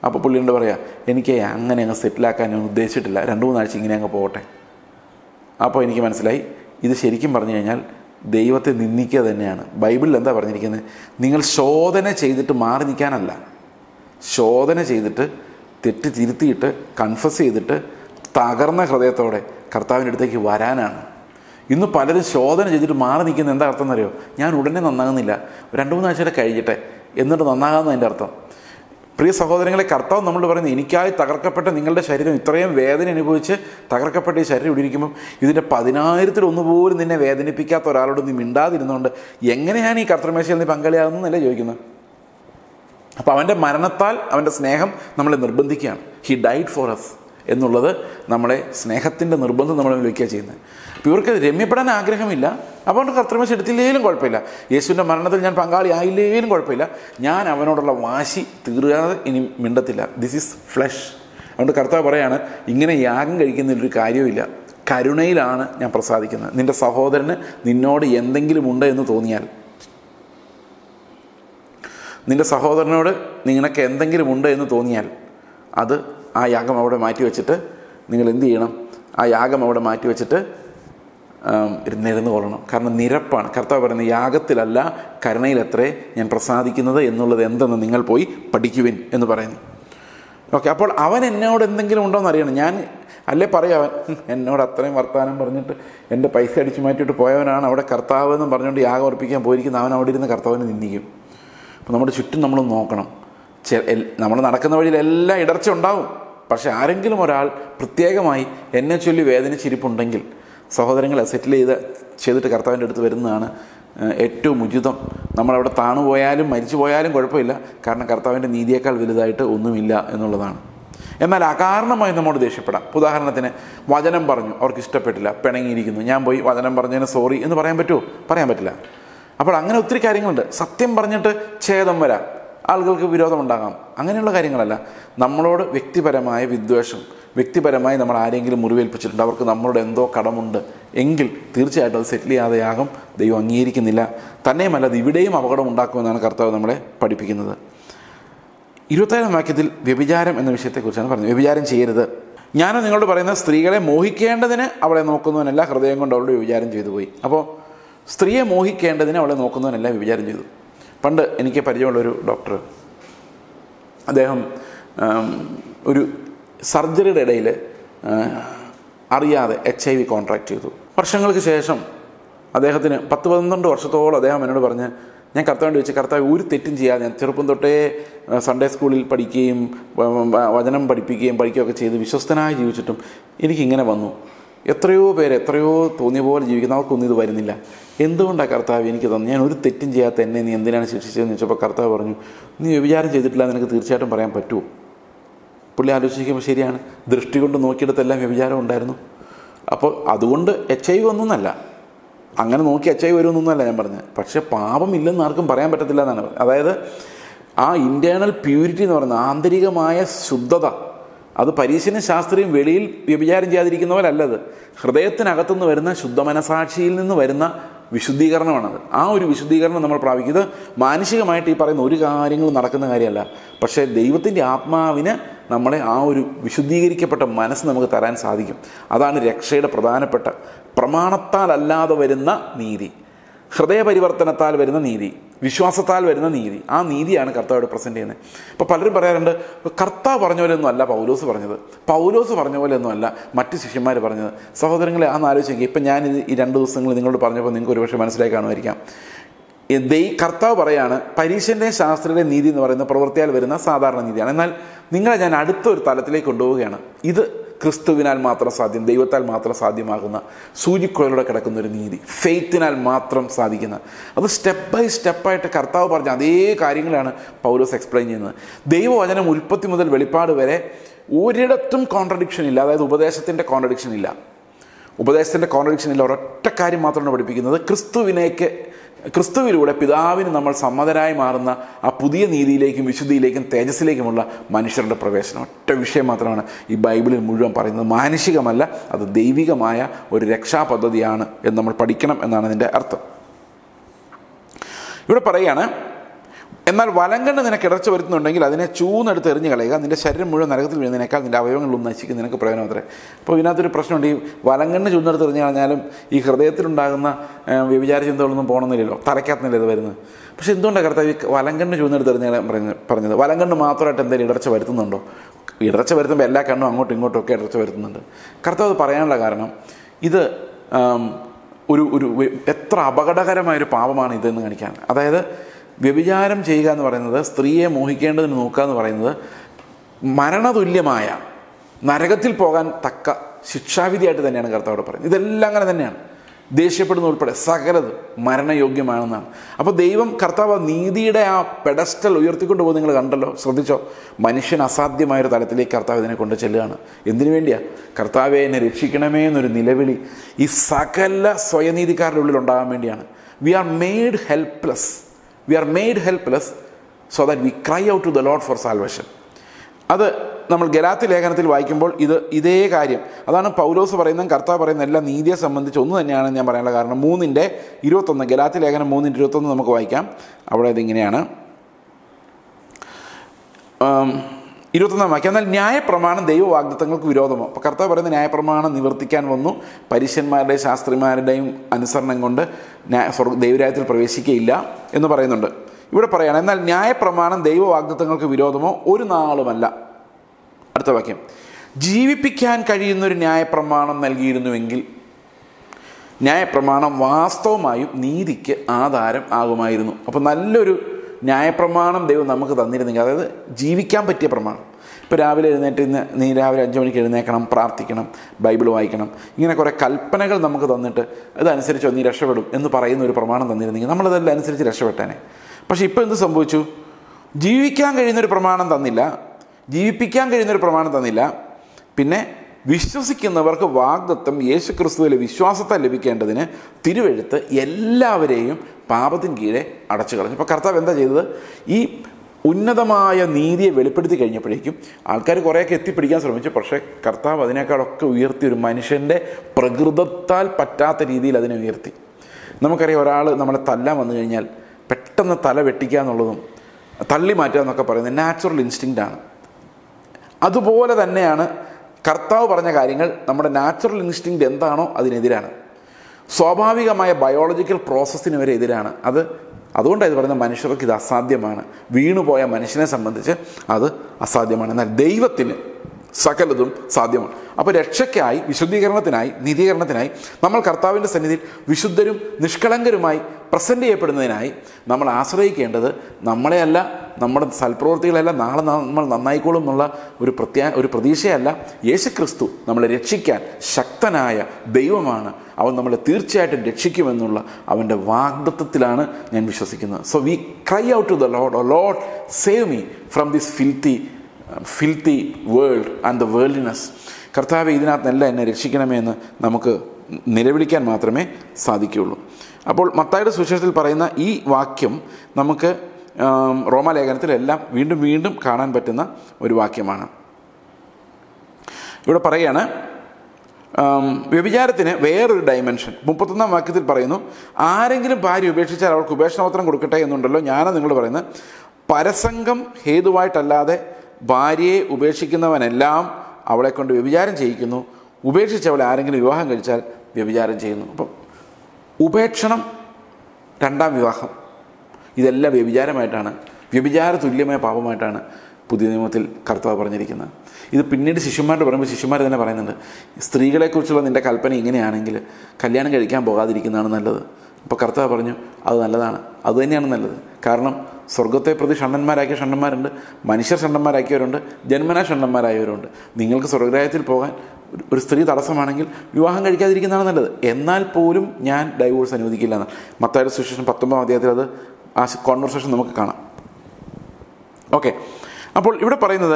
അപ്പോൾ പുള്ളിയോട് പറയാം, എനിക്ക് അങ്ങനെ അങ്ങ് സെറ്റിലാക്കാൻ ഞാൻ ഉദ്ദേശിച്ചിട്ടില്ല, 2-3 ആഴ്ച ഇങ്ങനെ അങ്ങ് പോകട്ടെ. അപ്പോൾ എനിക്ക് മനസ്സിലായി, ഇത് ശരിക്കും പറഞ്ഞു കഴിഞ്ഞാൽ ദൈവത്തെ നിന്ദിക്കുക തന്നെയാണ്. ബൈബിളിൽ എന്താ പറഞ്ഞിരിക്കുന്നത്? നിങ്ങൾ ശോധന ചെയ്തിട്ട് മാറി നിൽക്കാനല്ല, ശോധന ചെയ്തിട്ട് തെറ്റ് തിരുത്തിയിട്ട് കൺഫസ് ചെയ്തിട്ട് തകർന്ന ഹൃദയത്തോടെ കർത്താവിൻ്റെ അടുത്തേക്ക് വരാനാണ്. ഇന്ന് പലരും ശോധന ചെയ്തിട്ട് മാറി നിൽക്കുന്ന എന്താ അർത്ഥം എന്നറിയോ? ഞാൻ ഉടനെ നന്നാകുന്നില്ല, 2-3 ആഴ്ചയുടെ കഴിയട്ടെ എന്നിട്ട് നന്നാകാമെന്ന് അതിൻ്റെ അർത്ഥം. പ്രിയ സഹോദരങ്ങളെ, കർത്താവ് നമ്മൾ പറയുന്നത്, എനിക്കായി തകർക്കപ്പെട്ട നിങ്ങളുടെ ശരീരം ഇത്രയും വേദന അനുഭവിച്ച് തകർക്കപ്പെട്ട ഈ ശരീരം ഇവിടെ ഇരിക്കുമ്പം ഇതിൻ്റെ 10,000-1 പോലും നിന്നെ വേദനിപ്പിക്കാത്ത ഒരാളോട് നീ മിണ്ടാതിരുന്നുകൊണ്ട് എങ്ങനെയാണ് ഈ കർത്തൃമേശയിൽ നീ പങ്കാളിയാകുന്നതല്ലേ ചോദിക്കുന്നത്. അപ്പോൾ അവൻ്റെ മരണത്താൽ അവൻ്റെ സ്നേഹം നമ്മളെ നിർബന്ധിക്കുകയാണ്. ഹി ഡൈഡ് ഫോർ അസ് എന്നുള്ളത് നമ്മളെ സ്നേഹത്തിൻ്റെ നിർബന്ധം നമ്മളെ വിളിക്കുക ചെയ്യുന്നത്. അപ്പോൾ ഇവർക്ക് രമ്യപ്പെടാൻ ആഗ്രഹമില്ല. അപ്പോൾ കർത്തൃമേശ എടുത്തില്ലേലും കുഴപ്പമില്ല, യേശുവിൻ്റെ മരണത്തിൽ ഞാൻ പങ്കാളി ആയില്ലേലും കുഴപ്പമില്ല, ഞാൻ അവനോടുള്ള വാശി തീർക്കാതെ ഇനി മിണ്ടത്തില്ല. This is flush. അതുകൊണ്ട് കർത്താവ് പറയാണ്, ഇങ്ങനെ യാഗം കഴിക്കുന്നതിലൊരു കാര്യവുമില്ല, കരുണയിലാണ് ഞാൻ പ്രസാദിക്കുന്നത്. നിൻ്റെ സഹോദരന് നിന്നോട് എന്തെങ്കിലും ഉണ്ട് എന്ന് തോന്നിയാൽ, നിൻ്റെ സഹോദരനോട് നിനക്ക് എന്തെങ്കിലും ഉണ്ട് എന്ന് തോന്നിയാൽ, അത് ആ യാഗം അവിടെ മാറ്റി വെച്ചിട്ട് നിങ്ങൾ എന്ത് ചെയ്യണം? ആ യാഗം അവിടെ മാറ്റി വെച്ചിട്ട് നിരന്ന് കൊള്ളണം. കാരണം നിരപ്പാണ്. കർത്താവ് പറയുന്നത്, യാഗത്തിലല്ല കരുണയിലത്രേ ഞാൻ പ്രസാദിക്കുന്നത് എന്നുള്ളത് എന്തെന്ന് നിങ്ങൾ പോയി പഠിക്കുവിൻ എന്ന് പറയുന്നു. ഓക്കെ, അപ്പോൾ അവൻ എന്നോട് എന്തെങ്കിലും ഉണ്ടോ എന്ന് അറിയണം. ഞാൻ അല്ലേ പറയാം, അവൻ എന്നോട് അത്രയും വർത്തമാനം പറഞ്ഞിട്ട് എൻ്റെ പൈസ അടിച്ചു മാറ്റിയിട്ട് പോയവനാണ് അവിടെ കർത്താവ് എന്ന് പറഞ്ഞുകൊണ്ട് യാഗം അർപ്പിക്കാൻ പോയിരിക്കുന്ന, അവൻ അവിടെ ഇരുന്ന് കർത്താവിനെ നിന്ദിക്കും. അപ്പോൾ നമ്മുടെ ചുറ്റും നമ്മൾ നോക്കണം. നമ്മൾ നടക്കുന്ന വഴിയിൽ എല്ലാം ഇടർച്ച ഉണ്ടാവും. പക്ഷെ ആരെങ്കിലും ഒരാൾ പ്രത്യേകമായി എന്നെ ചൊല്ലി വേദനിച്ചിരിപ്പുണ്ടെങ്കിൽ സഹോദരങ്ങളെ സെറ്റിൽ ചെയ്തിട്ട് കർത്താവിൻ്റെ അടുത്ത് വരുന്നതാണ് ഏറ്റവും ഉചിതം. നമ്മളവിടെ താണുപോയാലും മരിച്ചു പോയാലും കുഴപ്പമില്ല. കാരണം കർത്താവിൻ്റെ നീതിയേക്കാൾ വലുതായിട്ട് ഒന്നുമില്ല എന്നുള്ളതാണ്. എന്നാൽ അകാരണമായി നമ്മോട് ദേഷ്യപ്പെടാം. ഉദാഹരണത്തിന്, വചനം പറഞ്ഞു, അവർക്ക് ഇഷ്ടപ്പെട്ടില്ല, പിണങ്ങിയിരിക്കുന്നു, ഞാൻ പോയി വചനം പറഞ്ഞതിന് സോറി എന്ന് പറയാൻ പറ്റുമോ? പറയാൻ പറ്റില്ല. അപ്പോൾ അങ്ങനെ ഒത്തിരി കാര്യങ്ങളുണ്ട്. സത്യം പറഞ്ഞിട്ട് ഛേദം വരാം, ആളുകൾക്ക് വിരോധമുണ്ടാകാം. അങ്ങനെയുള്ള കാര്യങ്ങളല്ല. നമ്മളോട് വ്യക്തിപരമായ വിദ്വേഷം, വ്യക്തിപരമായി നമ്മൾ ആരെങ്കിലും മുറിവേൽപ്പിച്ചിട്ടുണ്ട്, അവർക്ക് നമ്മളോട് എന്തോ കടമുണ്ട് എങ്കിൽ തീർച്ചയായിട്ടും അത് സെറ്റിൽ ചെയ്യാതെയാകും. ദൈവം അംഗീകരിക്കുന്നില്ല. തന്നെയുമല്ല, അത് ഇവിടെയും അപകടം ഉണ്ടാക്കുമെന്നാണ് കർത്താവ് നമ്മളെ പഠിപ്പിക്കുന്നത്. 27-ാം വാക്യത്തിൽ വ്യഭിചാരം എന്ന വിഷയത്തെക്കുറിച്ചാണ് പറഞ്ഞത്. വ്യഭിചാരം ചെയ്യരുത്. ഞാൻ നിങ്ങളോട് പറയുന്നത്, സ്ത്രീകളെ മോഹിക്കേണ്ടതിന് അവളെ നോക്കുന്നവനല്ല, ഹൃദയം കൊണ്ട് അവളോട് വ്യഭിചാരം ചെയ്തു പോയി. അപ്പോൾ സ്ത്രീയെ മോഹിക്കേണ്ടതിന് അവളെ നോക്കുന്നവനല്ല വ്യഭിചാരം ചെയ്തു. പണ്ട് എനിക്ക് പരിചയമുള്ളൊരു ഡോക്ടർ, അദ്ദേഹം ഒരു സർജറിയുടെ ഇടയിൽ അറിയാതെ HIV കോൺട്രാക്ട് ചെയ്തു. വർഷങ്ങൾക്ക് ശേഷം അദ്ദേഹത്തിന് 10-12 വർഷത്തോളം അദ്ദേഹം എന്നോട് പറഞ്ഞ്, ഞാൻ കർത്താവിനോട് ചോദിച്ചു, കർത്താവ് ഒരു തെറ്റും ചെയ്യാതെ ഞാൻ ചെറുപ്പം തൊട്ടേ സൺഡേ സ്കൂളിൽ പഠിക്കുകയും വചനം പഠിക്കുകയൊക്കെ ചെയ്ത് വിശ്വസ്തനായി ജീവിച്ചിട്ടും എനിക്കിങ്ങനെ വന്നു. എത്രയോ പേര് എത്രയോ തോന്നിയ പോലെ ജീവിക്കുന്ന അവർക്കൊന്നും ഇത് വരുന്നില്ല. എന്തുകൊണ്ടാണ് കർത്താവ് എനിക്ക് തന്നു? ഞാൻ ഒരു തെറ്റും ചെയ്യാത്ത എന്നെ നീ എന്തിനാണ് ശിക്ഷിച്ചതെന്ന് ചോദിച്ചപ്പോൾ കർത്താവ് പറഞ്ഞു, നീ വ്യഭിചാരം ചെയ്തിട്ടില്ല എന്ന് നിനക്ക് തീർച്ചയായിട്ടും പറയാൻ പറ്റുമോ? പുള്ളി ആലോചിക്കുമ്പോൾ ശരിയാണ്, ദൃഷ്ടി കൊണ്ട് നോക്കിയിടത്തെല്ലാം വ്യഭിചാരം ഉണ്ടായിരുന്നു. അപ്പോൾ അതുകൊണ്ട് HIV ഒന്നൊന്നല്ല, അങ്ങനെ നോക്കി HIV വരുമെന്നൊന്നുമല്ല ഞാൻ പറഞ്ഞത്. പക്ഷേ പാപമില്ലെന്ന് ആർക്കും പറയാൻ പറ്റത്തില്ല എന്നാണ് പറഞ്ഞത്. അതായത് ആ ഇൻറ്റേർണൽ പ്യൂരിറ്റി എന്ന് പറയുന്നത്, ആന്തരികമായ ശുദ്ധത, അത് പരീശനും ശാസ്ത്രിയും വെളിയിൽ വ്യഭിചാരം ചെയ്യാതിരിക്കുന്നവരല്ലത്. ഹൃദയത്തിനകത്തുനിന്ന് വരുന്ന ശുദ്ധ മനസാക്ഷിയിൽ നിന്ന് വരുന്ന വിശുദ്ധീകരണമാണത്. ആ ഒരു വിശുദ്ധീകരണം നമ്മൾ പ്രാപിക്കുന്നത് മാനുഷികമായിട്ട് ഈ പറയുന്ന ഒരു കാര്യങ്ങളും നടക്കുന്ന കാര്യമല്ല. പക്ഷേ ദൈവത്തിൻ്റെ ആത്മാവിന് നമ്മളെ ആ ഒരു വിശുദ്ധീകരിക്കപ്പെട്ട മനസ്സ് നമുക്ക് തരാൻ സാധിക്കും. അതാണ് രക്ഷയുടെ പ്രധാനപ്പെട്ട പ്രമാണത്താലല്ലാതെ വരുന്ന നീതി, ഹൃദയപരിവർത്തനത്താൽ വരുന്ന നീതി, വിശ്വാസത്താൽ വരുന്ന നീതി. ആ നീതിയാണ് കർത്താവോട് പ്രസൻറ്റ് ചെയ്യുന്നത്. ഇപ്പോൾ പലരും പറയാറുണ്ട്, കർത്താവ് പറഞ്ഞ പോലെയൊന്നും അല്ല പൗലോസ് പറഞ്ഞത്, പൗലോസ് പറഞ്ഞ പോലെയൊന്നും അല്ല മറ്റ് ശിഷ്യന്മാർ പറഞ്ഞത്. സഹോദരങ്ങളെ, ആ ആലോചിക്കുക. ഇപ്പം ഞാനിത് ഈ 2 ദിവസങ്ങൾ നിങ്ങളോട് പറഞ്ഞപ്പോൾ നിങ്ങൾക്ക് ഒരുപക്ഷെ മനസ്സിലായി കാണുമായിരിക്കാം. കർത്താവ് പറയാണ്, പരീശൻ്റെയും ശാസ്ത്രീയ നീതി എന്ന് പറയുന്ന പ്രവൃത്തിയാൽ വരുന്ന സാധാരണ നീതിയാണ്. എന്നാൽ നിങ്ങളെ ഞാൻ അടുത്തൊരു തലത്തിലേക്ക് കൊണ്ടുപോവുകയാണ്. ഇത് ക്രിസ്തുവിനാൽ മാത്രം സാധ്യം, ദൈവത്താൽ മാത്രം സാധ്യമാകുന്ന സൂചിക്കുഴലൂടെ കിടക്കുന്ന ഒരു നീതി, ഫെയ്ത്തിനാൽ മാത്രം സാധിക്കുന്ന. അത് സ്റ്റെപ്പ് ബൈ സ്റ്റെപ്പായിട്ട് കർത്താവ് പറഞ്ഞ അതേ കാര്യങ്ങളാണ് പൗലോസ് എക്സ്പ്ലെയിൻ ചെയ്യുന്നത്. ദൈവവചനം ഉൽപ്പത്തി മുതൽ വെളിപ്പാട് വരെ ഒരിടത്തും കോൺട്രഡിക്ഷൻ ഇല്ല. അതായത് ഉപദേശത്തിൻ്റെ കോൺട്രഡിക്ഷൻ ഇല്ല. ഒരൊറ്റ കാര്യം മാത്രമാണ് പഠിപ്പിക്കുന്നത്, ക്രിസ്തുവിലൂടെ പിതാവിന് നമ്മൾ സമ്മതരായി മാറുന്ന ആ പുതിയ നീതിയിലേക്കും വിശുദ്ധിയിലേക്കും തേജസ്സിലേക്കുമുള്ള മനുഷ്യരുടെ പ്രവേശനം. ഒറ്റ വിഷയം മാത്രമാണ് ഈ ബൈബിളിൽ മുഴുവൻ പറയുന്നത്. മാനുഷികമല്ല, അത് ദൈവികമായ ഒരു രക്ഷാപദ്ധതിയാണ് എന്ന് നമ്മൾ പഠിക്കണം എന്നാണ് ഇതിൻ്റെ അർത്ഥം. ഇവിടെ പറയുകയാണ്, എന്നാൽ വലങ്കണ്ണ് നിനക്ക് ഇടർച്ച വരുത്തുന്നുണ്ടെങ്കിൽ അതിനെ ചൂന്നെടുത്ത് എറിഞ്ഞ് കളയുക. നിന്റെ ശരീരം മുഴുവൻ നരകത്തിൽ വീഴുന്നതിനേക്കാൾ നിന്റെ അവയവങ്ങളിലൊന്നും നശിക്കും, നിനക്ക് പ്രയോജനം അത്രേ. അപ്പോൾ ഇതിനകത്തൊരു പ്രശ്നമുണ്ട്. ഈ വലങ്കണ്ണ് ചൂന്നെടുത്ത് എറിഞ്ഞ് കളഞ്ഞാലും ഈ ഹൃദയത്തിലുണ്ടാകുന്ന വ്യഭിചാര ചിന്തകളൊന്നും പോകണമെന്നില്ലല്ലോ, തലയ്ക്കകത്തുനിന്നല്ലേ ഇത് വരുന്നത്. പക്ഷേ എന്തുകൊണ്ടാണ് കർത്താവ് ഈ വലങ്കണ്ണ് ചൂന്നെടുത്ത് എറിഞ്ഞ് പറഞ്ഞത്? വലങ്കണ്ണ് മാത്രമായിട്ട് എന്തെങ്കിലും ഇടർച്ച വരുത്തുന്നുണ്ടോ? ഇടർച്ച വരുത്തുമ്പോൾ എല്ലാ കണ്ണും അങ്ങോട്ടും ഇങ്ങോട്ടും ഒക്കെ ഇടർച്ച വരുത്തുന്നുണ്ട്. കർത്താവ് അത് പറയാനുള്ള കാരണം ഇത് ഒരു എത്ര അപകടകരമായൊരു പാപമാണ് ഇതെന്ന് കാണിക്കാൻ. അതായത് വ്യഭിചാരം ചെയ്യുക എന്ന് പറയുന്നത്, സ്ത്രീയെ മോഹിക്കേണ്ടതിന് നോക്കുക എന്ന് പറയുന്നത് മരണതുല്യമായ നരകത്തിൽ പോകാൻ തക്ക ശിക്ഷാവിധിയായിട്ട് തന്നെയാണ് കർത്താവ് പറയുന്നത്. ഇതെല്ലാം അങ്ങനെ തന്നെയാണ്. ദേഷ്യപ്പെടുന്ന ഉൾപ്പെടെ സകലതും മരണയോഗ്യമാണെന്നാണ്. അപ്പോൾ ദൈവം കർത്താവ് നീതിയുടെ ആ പെഡസ്റ്റൽ ഉയർത്തിക്കൊണ്ട് പോകുന്നത് നിങ്ങൾ കണ്ടല്ലോ, ശ്രദ്ധിച്ചോ? മനുഷ്യൻ അസാധ്യമായൊരു തലത്തിലേക്ക് കർത്താവ് ഇതിനെ കൊണ്ട് ചെല്ലുകയാണ്. എന്തിനു വേണ്ടിയാ? കർത്താവെ എന്നെ രക്ഷിക്കണമേ എന്നൊരു നിലവിളി ഈ സകല സ്വയനീതിക്കാരുടെ ഉള്ളിൽ ഉണ്ടാകാൻ വേണ്ടിയാണ്. We are made helpless so that we cry out to the Lord for salvation. അത് നമ്മൾ ഗലാത്യ ലേഖനത്തിൽ വായിക്കുമ്പോൾ ഇതേ കാര്യം അതാണ് പൗലോസ് പറയുന്നതും കർത്താവ് പറയുന്ന എല്ലാം നീതിയെ സംബന്ധിച്ച് ഒന്ന് തന്നെയാണെന്ന് ഞാൻ പറയാനുള്ള കാരണം. 3:21 ഗലാത്യ ലേഖനം 3:21 നമുക്ക് വായിക്കാം. അവിടെ ഇതിങ്ങനെയാണ്, 21 വാക്യം. എന്നാൽ ന്യായപ്രമാണം ദൈവവാഗ്ദത്തങ്ങൾക്ക് വിരോധമോ? അപ്പോൾ കർത്താവ് പറയുന്ന ന്യായപ്രമാണം നിവർത്തിക്കാൻ വന്നു, പരീശന്മാരുടെയും ശാസ്ത്രിമാരുടെയും അനുസരണം കൊണ്ട് ദൈവരാജ്യത്തിൽ പ്രവേശിക്കുകയില്ല എന്ന് പറയുന്നുണ്ട്. ഇവിടെ പറയാണ്, എന്നാൽ ന്യായപ്രമാണം ദൈവവാഗ്ദത്തങ്ങൾക്ക് വിരോധമോ? ഒരു നാളുമല്ല. അടുത്ത വാക്യം, ജീവിപ്പിക്കാൻ കഴിയുന്നൊരു ന്യായപ്രമാണം നൽകിയിരുന്നുവെങ്കിൽ ന്യായപ്രമാണം വാസ്തവമായും നീതിക്ക് ആധാരം ആകുമായിരുന്നു. അപ്പോൾ നല്ലൊരു ന്യായപ്രമാണം ദൈവം നമുക്ക് തന്നിരുന്നെങ്കിൽ, അതായത് ജീവിക്കാൻ പറ്റിയ പ്രമാണം. ഇപ്പോൾ രാവിലെ എഴുന്നേറ്റ് നീ രാവിലെ 5 മണിക്ക് എഴുന്നേക്കണം, പ്രാർത്ഥിക്കണം, ബൈബിൾ വായിക്കണം, ഇങ്ങനെ കുറേ കൽപ്പനകൾ നമുക്ക് തന്നിട്ട് ഇതനുസരിച്ചോ നീ രക്ഷപ്പെടും എന്ന് പറയുന്ന ഒരു പ്രമാണം തന്നിരുന്നെങ്കിൽ നമ്മളതെല്ലാം അനുസരിച്ച് രക്ഷപ്പെട്ടേനെ. പക്ഷേ ഇപ്പോൾ എന്ത് സംഭവിച്ചു? ജീവിക്കാൻ കഴിയുന്നൊരു പ്രമാണം തന്നില്ല, ജീവിപ്പിക്കാൻ കഴിയുന്നൊരു പ്രമാണം തന്നില്ല. പിന്നെ വിശ്വസിക്കുന്നവർക്ക് വാഗ്ദത്തം യേശുക്രിസ്തുവിലെ വിശ്വാസത്താൽ ലഭിക്കേണ്ടതിന് തിരുവെഴുത്ത് എല്ലാവരെയും പാപത്തിന് കീഴെ അടച്ചു കളഞ്ഞു. അപ്പോൾ കർത്താവ് എന്താ ചെയ്തത്? ഈ ഉന്നതമായ നീതിയെ വെളിപ്പെടുത്തി കഴിഞ്ഞപ്പോഴേക്കും ആൾക്കാർ കുറേയൊക്കെ എത്തിപ്പിടിക്കാൻ ശ്രമിച്ചു. പക്ഷേ കർത്താവ് അതിനേക്കാളൊക്കെ ഉയർത്തി, ഒരു മനുഷ്യൻ്റെ പ്രകൃതത്താൽ പറ്റാത്ത രീതിയിൽ അതിനെ ഉയർത്തി. നമുക്കറിയാം, ഒരാൾ നമ്മളെ തല്ലാൻ വന്നു കഴിഞ്ഞാൽ പെട്ടെന്ന് തല വെട്ടിക്കുക എന്നുള്ളതും തള്ളി മാറ്റുക എന്നൊക്കെ പറയുന്നത് നാച്ചുറൽ ഇൻസ്റ്റിങ്ക്റ്റാണ്. അതുപോലെ തന്നെയാണ് കർത്താവ് പറഞ്ഞ കാര്യങ്ങൾ. നമ്മുടെ നാച്ചുറൽ ഇൻസ്റ്റിങ്ക്റ്റ് എന്താണോ അതിനെതിരാണ്. സ്വാഭാവികമായ ബയോളജിക്കൽ പ്രോസസ്സിന് വരെ എതിരാണ്. അതുകൊണ്ടാണ് ഇത് പറയുന്നത് മനുഷ്യർക്ക് ഇത് അസാധ്യമാണ്. വീണുപോയ മനുഷ്യനെ സംബന്ധിച്ച് അത് അസാധ്യമാണ്. എന്നാൽ ദൈവത്തിന് സകലതും സാധ്യമാണ്. അപ്പോൾ രക്ഷയ്ക്കായി, വിശുദ്ധീകരണത്തിനായി, നീതീകരണത്തിനായി നമ്മൾ കർത്താവിൻ്റെ സന്നിധിയിൽ വിശുദ്ധരും നിഷ്കളങ്കരുമായി പ്രസൻറ്റ് ചെയ്യപ്പെടുന്നതിനായി നമ്മൾ ആശ്രയിക്കേണ്ടത് നമ്മളെയല്ല, നമ്മുടെ സൽപ്രവൃത്തികളല്ല, നാളെ നമ്മൾ നന്നായിക്കോളും എന്നുള്ള ഒരു പ്രതീക്ഷയല്ല. യേശുക്രിസ്തു നമ്മളെ രക്ഷിക്കാൻ ശക്തനായ ദൈവമാണ്. അവൻ നമ്മളെ തീർച്ചയായിട്ടും രക്ഷിക്കുമെന്നുള്ള അവൻ്റെ വാഗ്ദത്തത്തിലാണ് ഞാൻ വിശ്വസിക്കുന്നത്. So we cry out to the Lord, O Lord save me from this filthy world and the worldliness. കർത്താവ് ഇതിനകത്തെല്ലാം എന്നെ രക്ഷിക്കണമേ എന്ന് നമുക്ക് നിലവിളിക്കാൻ മാത്രമേ സാധിക്കുകയുള്ളൂ. അപ്പോൾ മത്തായിയുടെ സുവിശേഷത്തിൽ പറയുന്ന ഈ വാക്യം നമുക്ക് റോമാലേഖനത്തിലെല്ലാം വീണ്ടും വീണ്ടും കാണാൻ പറ്റുന്ന ഒരു വാക്യമാണ്. ഇവിടെ പറയുകയാണ്, വ്യഭിചാരത്തിന് വേറൊരു ഡയമെൻഷൻ 31 വാക്യത്തിൽ പറയുന്നു, ആരെങ്കിലും ഭാര്യ ഉപേക്ഷിച്ചാൽ അവൾക്ക് ഉപേക്ഷണപത്രം കൊടുക്കട്ടെ എന്നുണ്ടല്ലോ. ഞാനാണ് നിങ്ങൾ പറയുന്നത്, പരസംഗം ഹേതുവായിട്ടല്ലാതെ ഭാര്യയെ ഉപേക്ഷിക്കുന്നവനെല്ലാം അവളെ കൊണ്ട് വ്യഭിചാരം ചെയ്യിക്കുന്നു. ഉപേക്ഷിച്ചവളെ ആരെങ്കിലും വിവാഹം കഴിച്ചാൽ വ്യഭിചാരം ചെയ്യുന്നു. അപ്പം ഉപേക്ഷണം, രണ്ടാം വിവാഹം, ഇതെല്ലാം വ്യഭിചാരമായിട്ടാണ്, വ്യഭിചാര തുല്യമായ പാപമായിട്ടാണ് പുതിയ നിയമത്തിൽ കർത്താവ് പറഞ്ഞിരിക്കുന്നത്. ഇത് പിന്നീട് ശിശുമാരോട് പറയുമ്പോൾ ശിശുമാർ തന്നെ പറയുന്നുണ്ട്, സ്ത്രീകളെക്കുറിച്ചുള്ള നിൻ്റെ കൽപ്പന ഇങ്ങനെയാണെങ്കിൽ കല്യാണം കഴിക്കാൻ പോകാതിരിക്കുന്നതാണ് നല്ലത്. അപ്പോൾ കർത്താവ് പറഞ്ഞു അത് നല്ലതാണ്, അതുതന്നെയാണ് നല്ലത്. കാരണം സ്വർഗത്തെ പ്രതി ഷണ്ണന്മാരാക്കിയ ഷണ്ണന്മാരുണ്ട്, മനുഷ്യർ ഷണ്ണന്മാരാക്കിയവരുണ്ട്, ജന്മനാ ഷണ്ണന്മാരായവരുണ്ട്. നിങ്ങൾക്ക് സ്വർഗരാജ്യത്തിൽ പോകാൻ ഒരു സ്ത്രീ തടസ്സമാണെങ്കിൽ വിവാഹം കഴിക്കാതിരിക്കുന്നതാണ് നല്ലത്. എന്നാൽ പോലും ഞാൻ ഡൈവോഴ്സ് അനുവദിക്കില്ല എന്ന് മത്തായിയുടെ സുവിശേഷം 19 അധ്യായത്തിൽ ആ കോൺവെർസേഷൻ നമുക്ക് കാണാം. ഓക്കെ, അപ്പോൾ ഇവിടെ പറയുന്നത്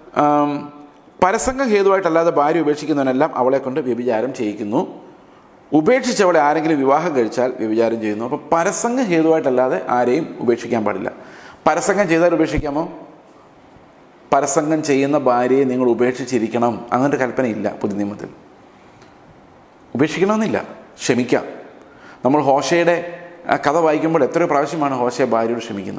പരസംഗ ഹേതുവായിട്ടല്ലാതെ ഭാര്യ ഉപേക്ഷിക്കുന്നവനെല്ലാം അവളെ കൊണ്ട് വ്യഭിചാരം ചെയ്യിക്കുന്നു. ഉപേക്ഷിച്ചവളെ ആരെങ്കിലും വിവാഹം കഴിച്ചാൽ വ്യഭിചാരം ചെയ്യുന്നു. അപ്പോൾ പരസംഗ ഹേതുവായിട്ടല്ലാതെ ആരെയും ഉപേക്ഷിക്കാൻ പാടില്ല. പരസംഗം ചെയ്താൽ ഉപേക്ഷിക്കാമോ? പരസംഗം ചെയ്യുന്ന ഭാര്യയെ നിങ്ങൾ ഉപേക്ഷിച്ചിരിക്കണം, അങ്ങനത്തെ കൽപ്പനയില്ല പുതിയ നിയമത്തിൽ. ഉപേക്ഷിക്കണമെന്നില്ല, ക്ഷമിക്കാം. നമ്മൾ ഹോശയുടെ കഥ വായിക്കുമ്പോൾ എത്രയോ പ്രാവശ്യമാണ് ഹോശയെ ഭാര്യയോട് ക്ഷമിക്കുന്നത്.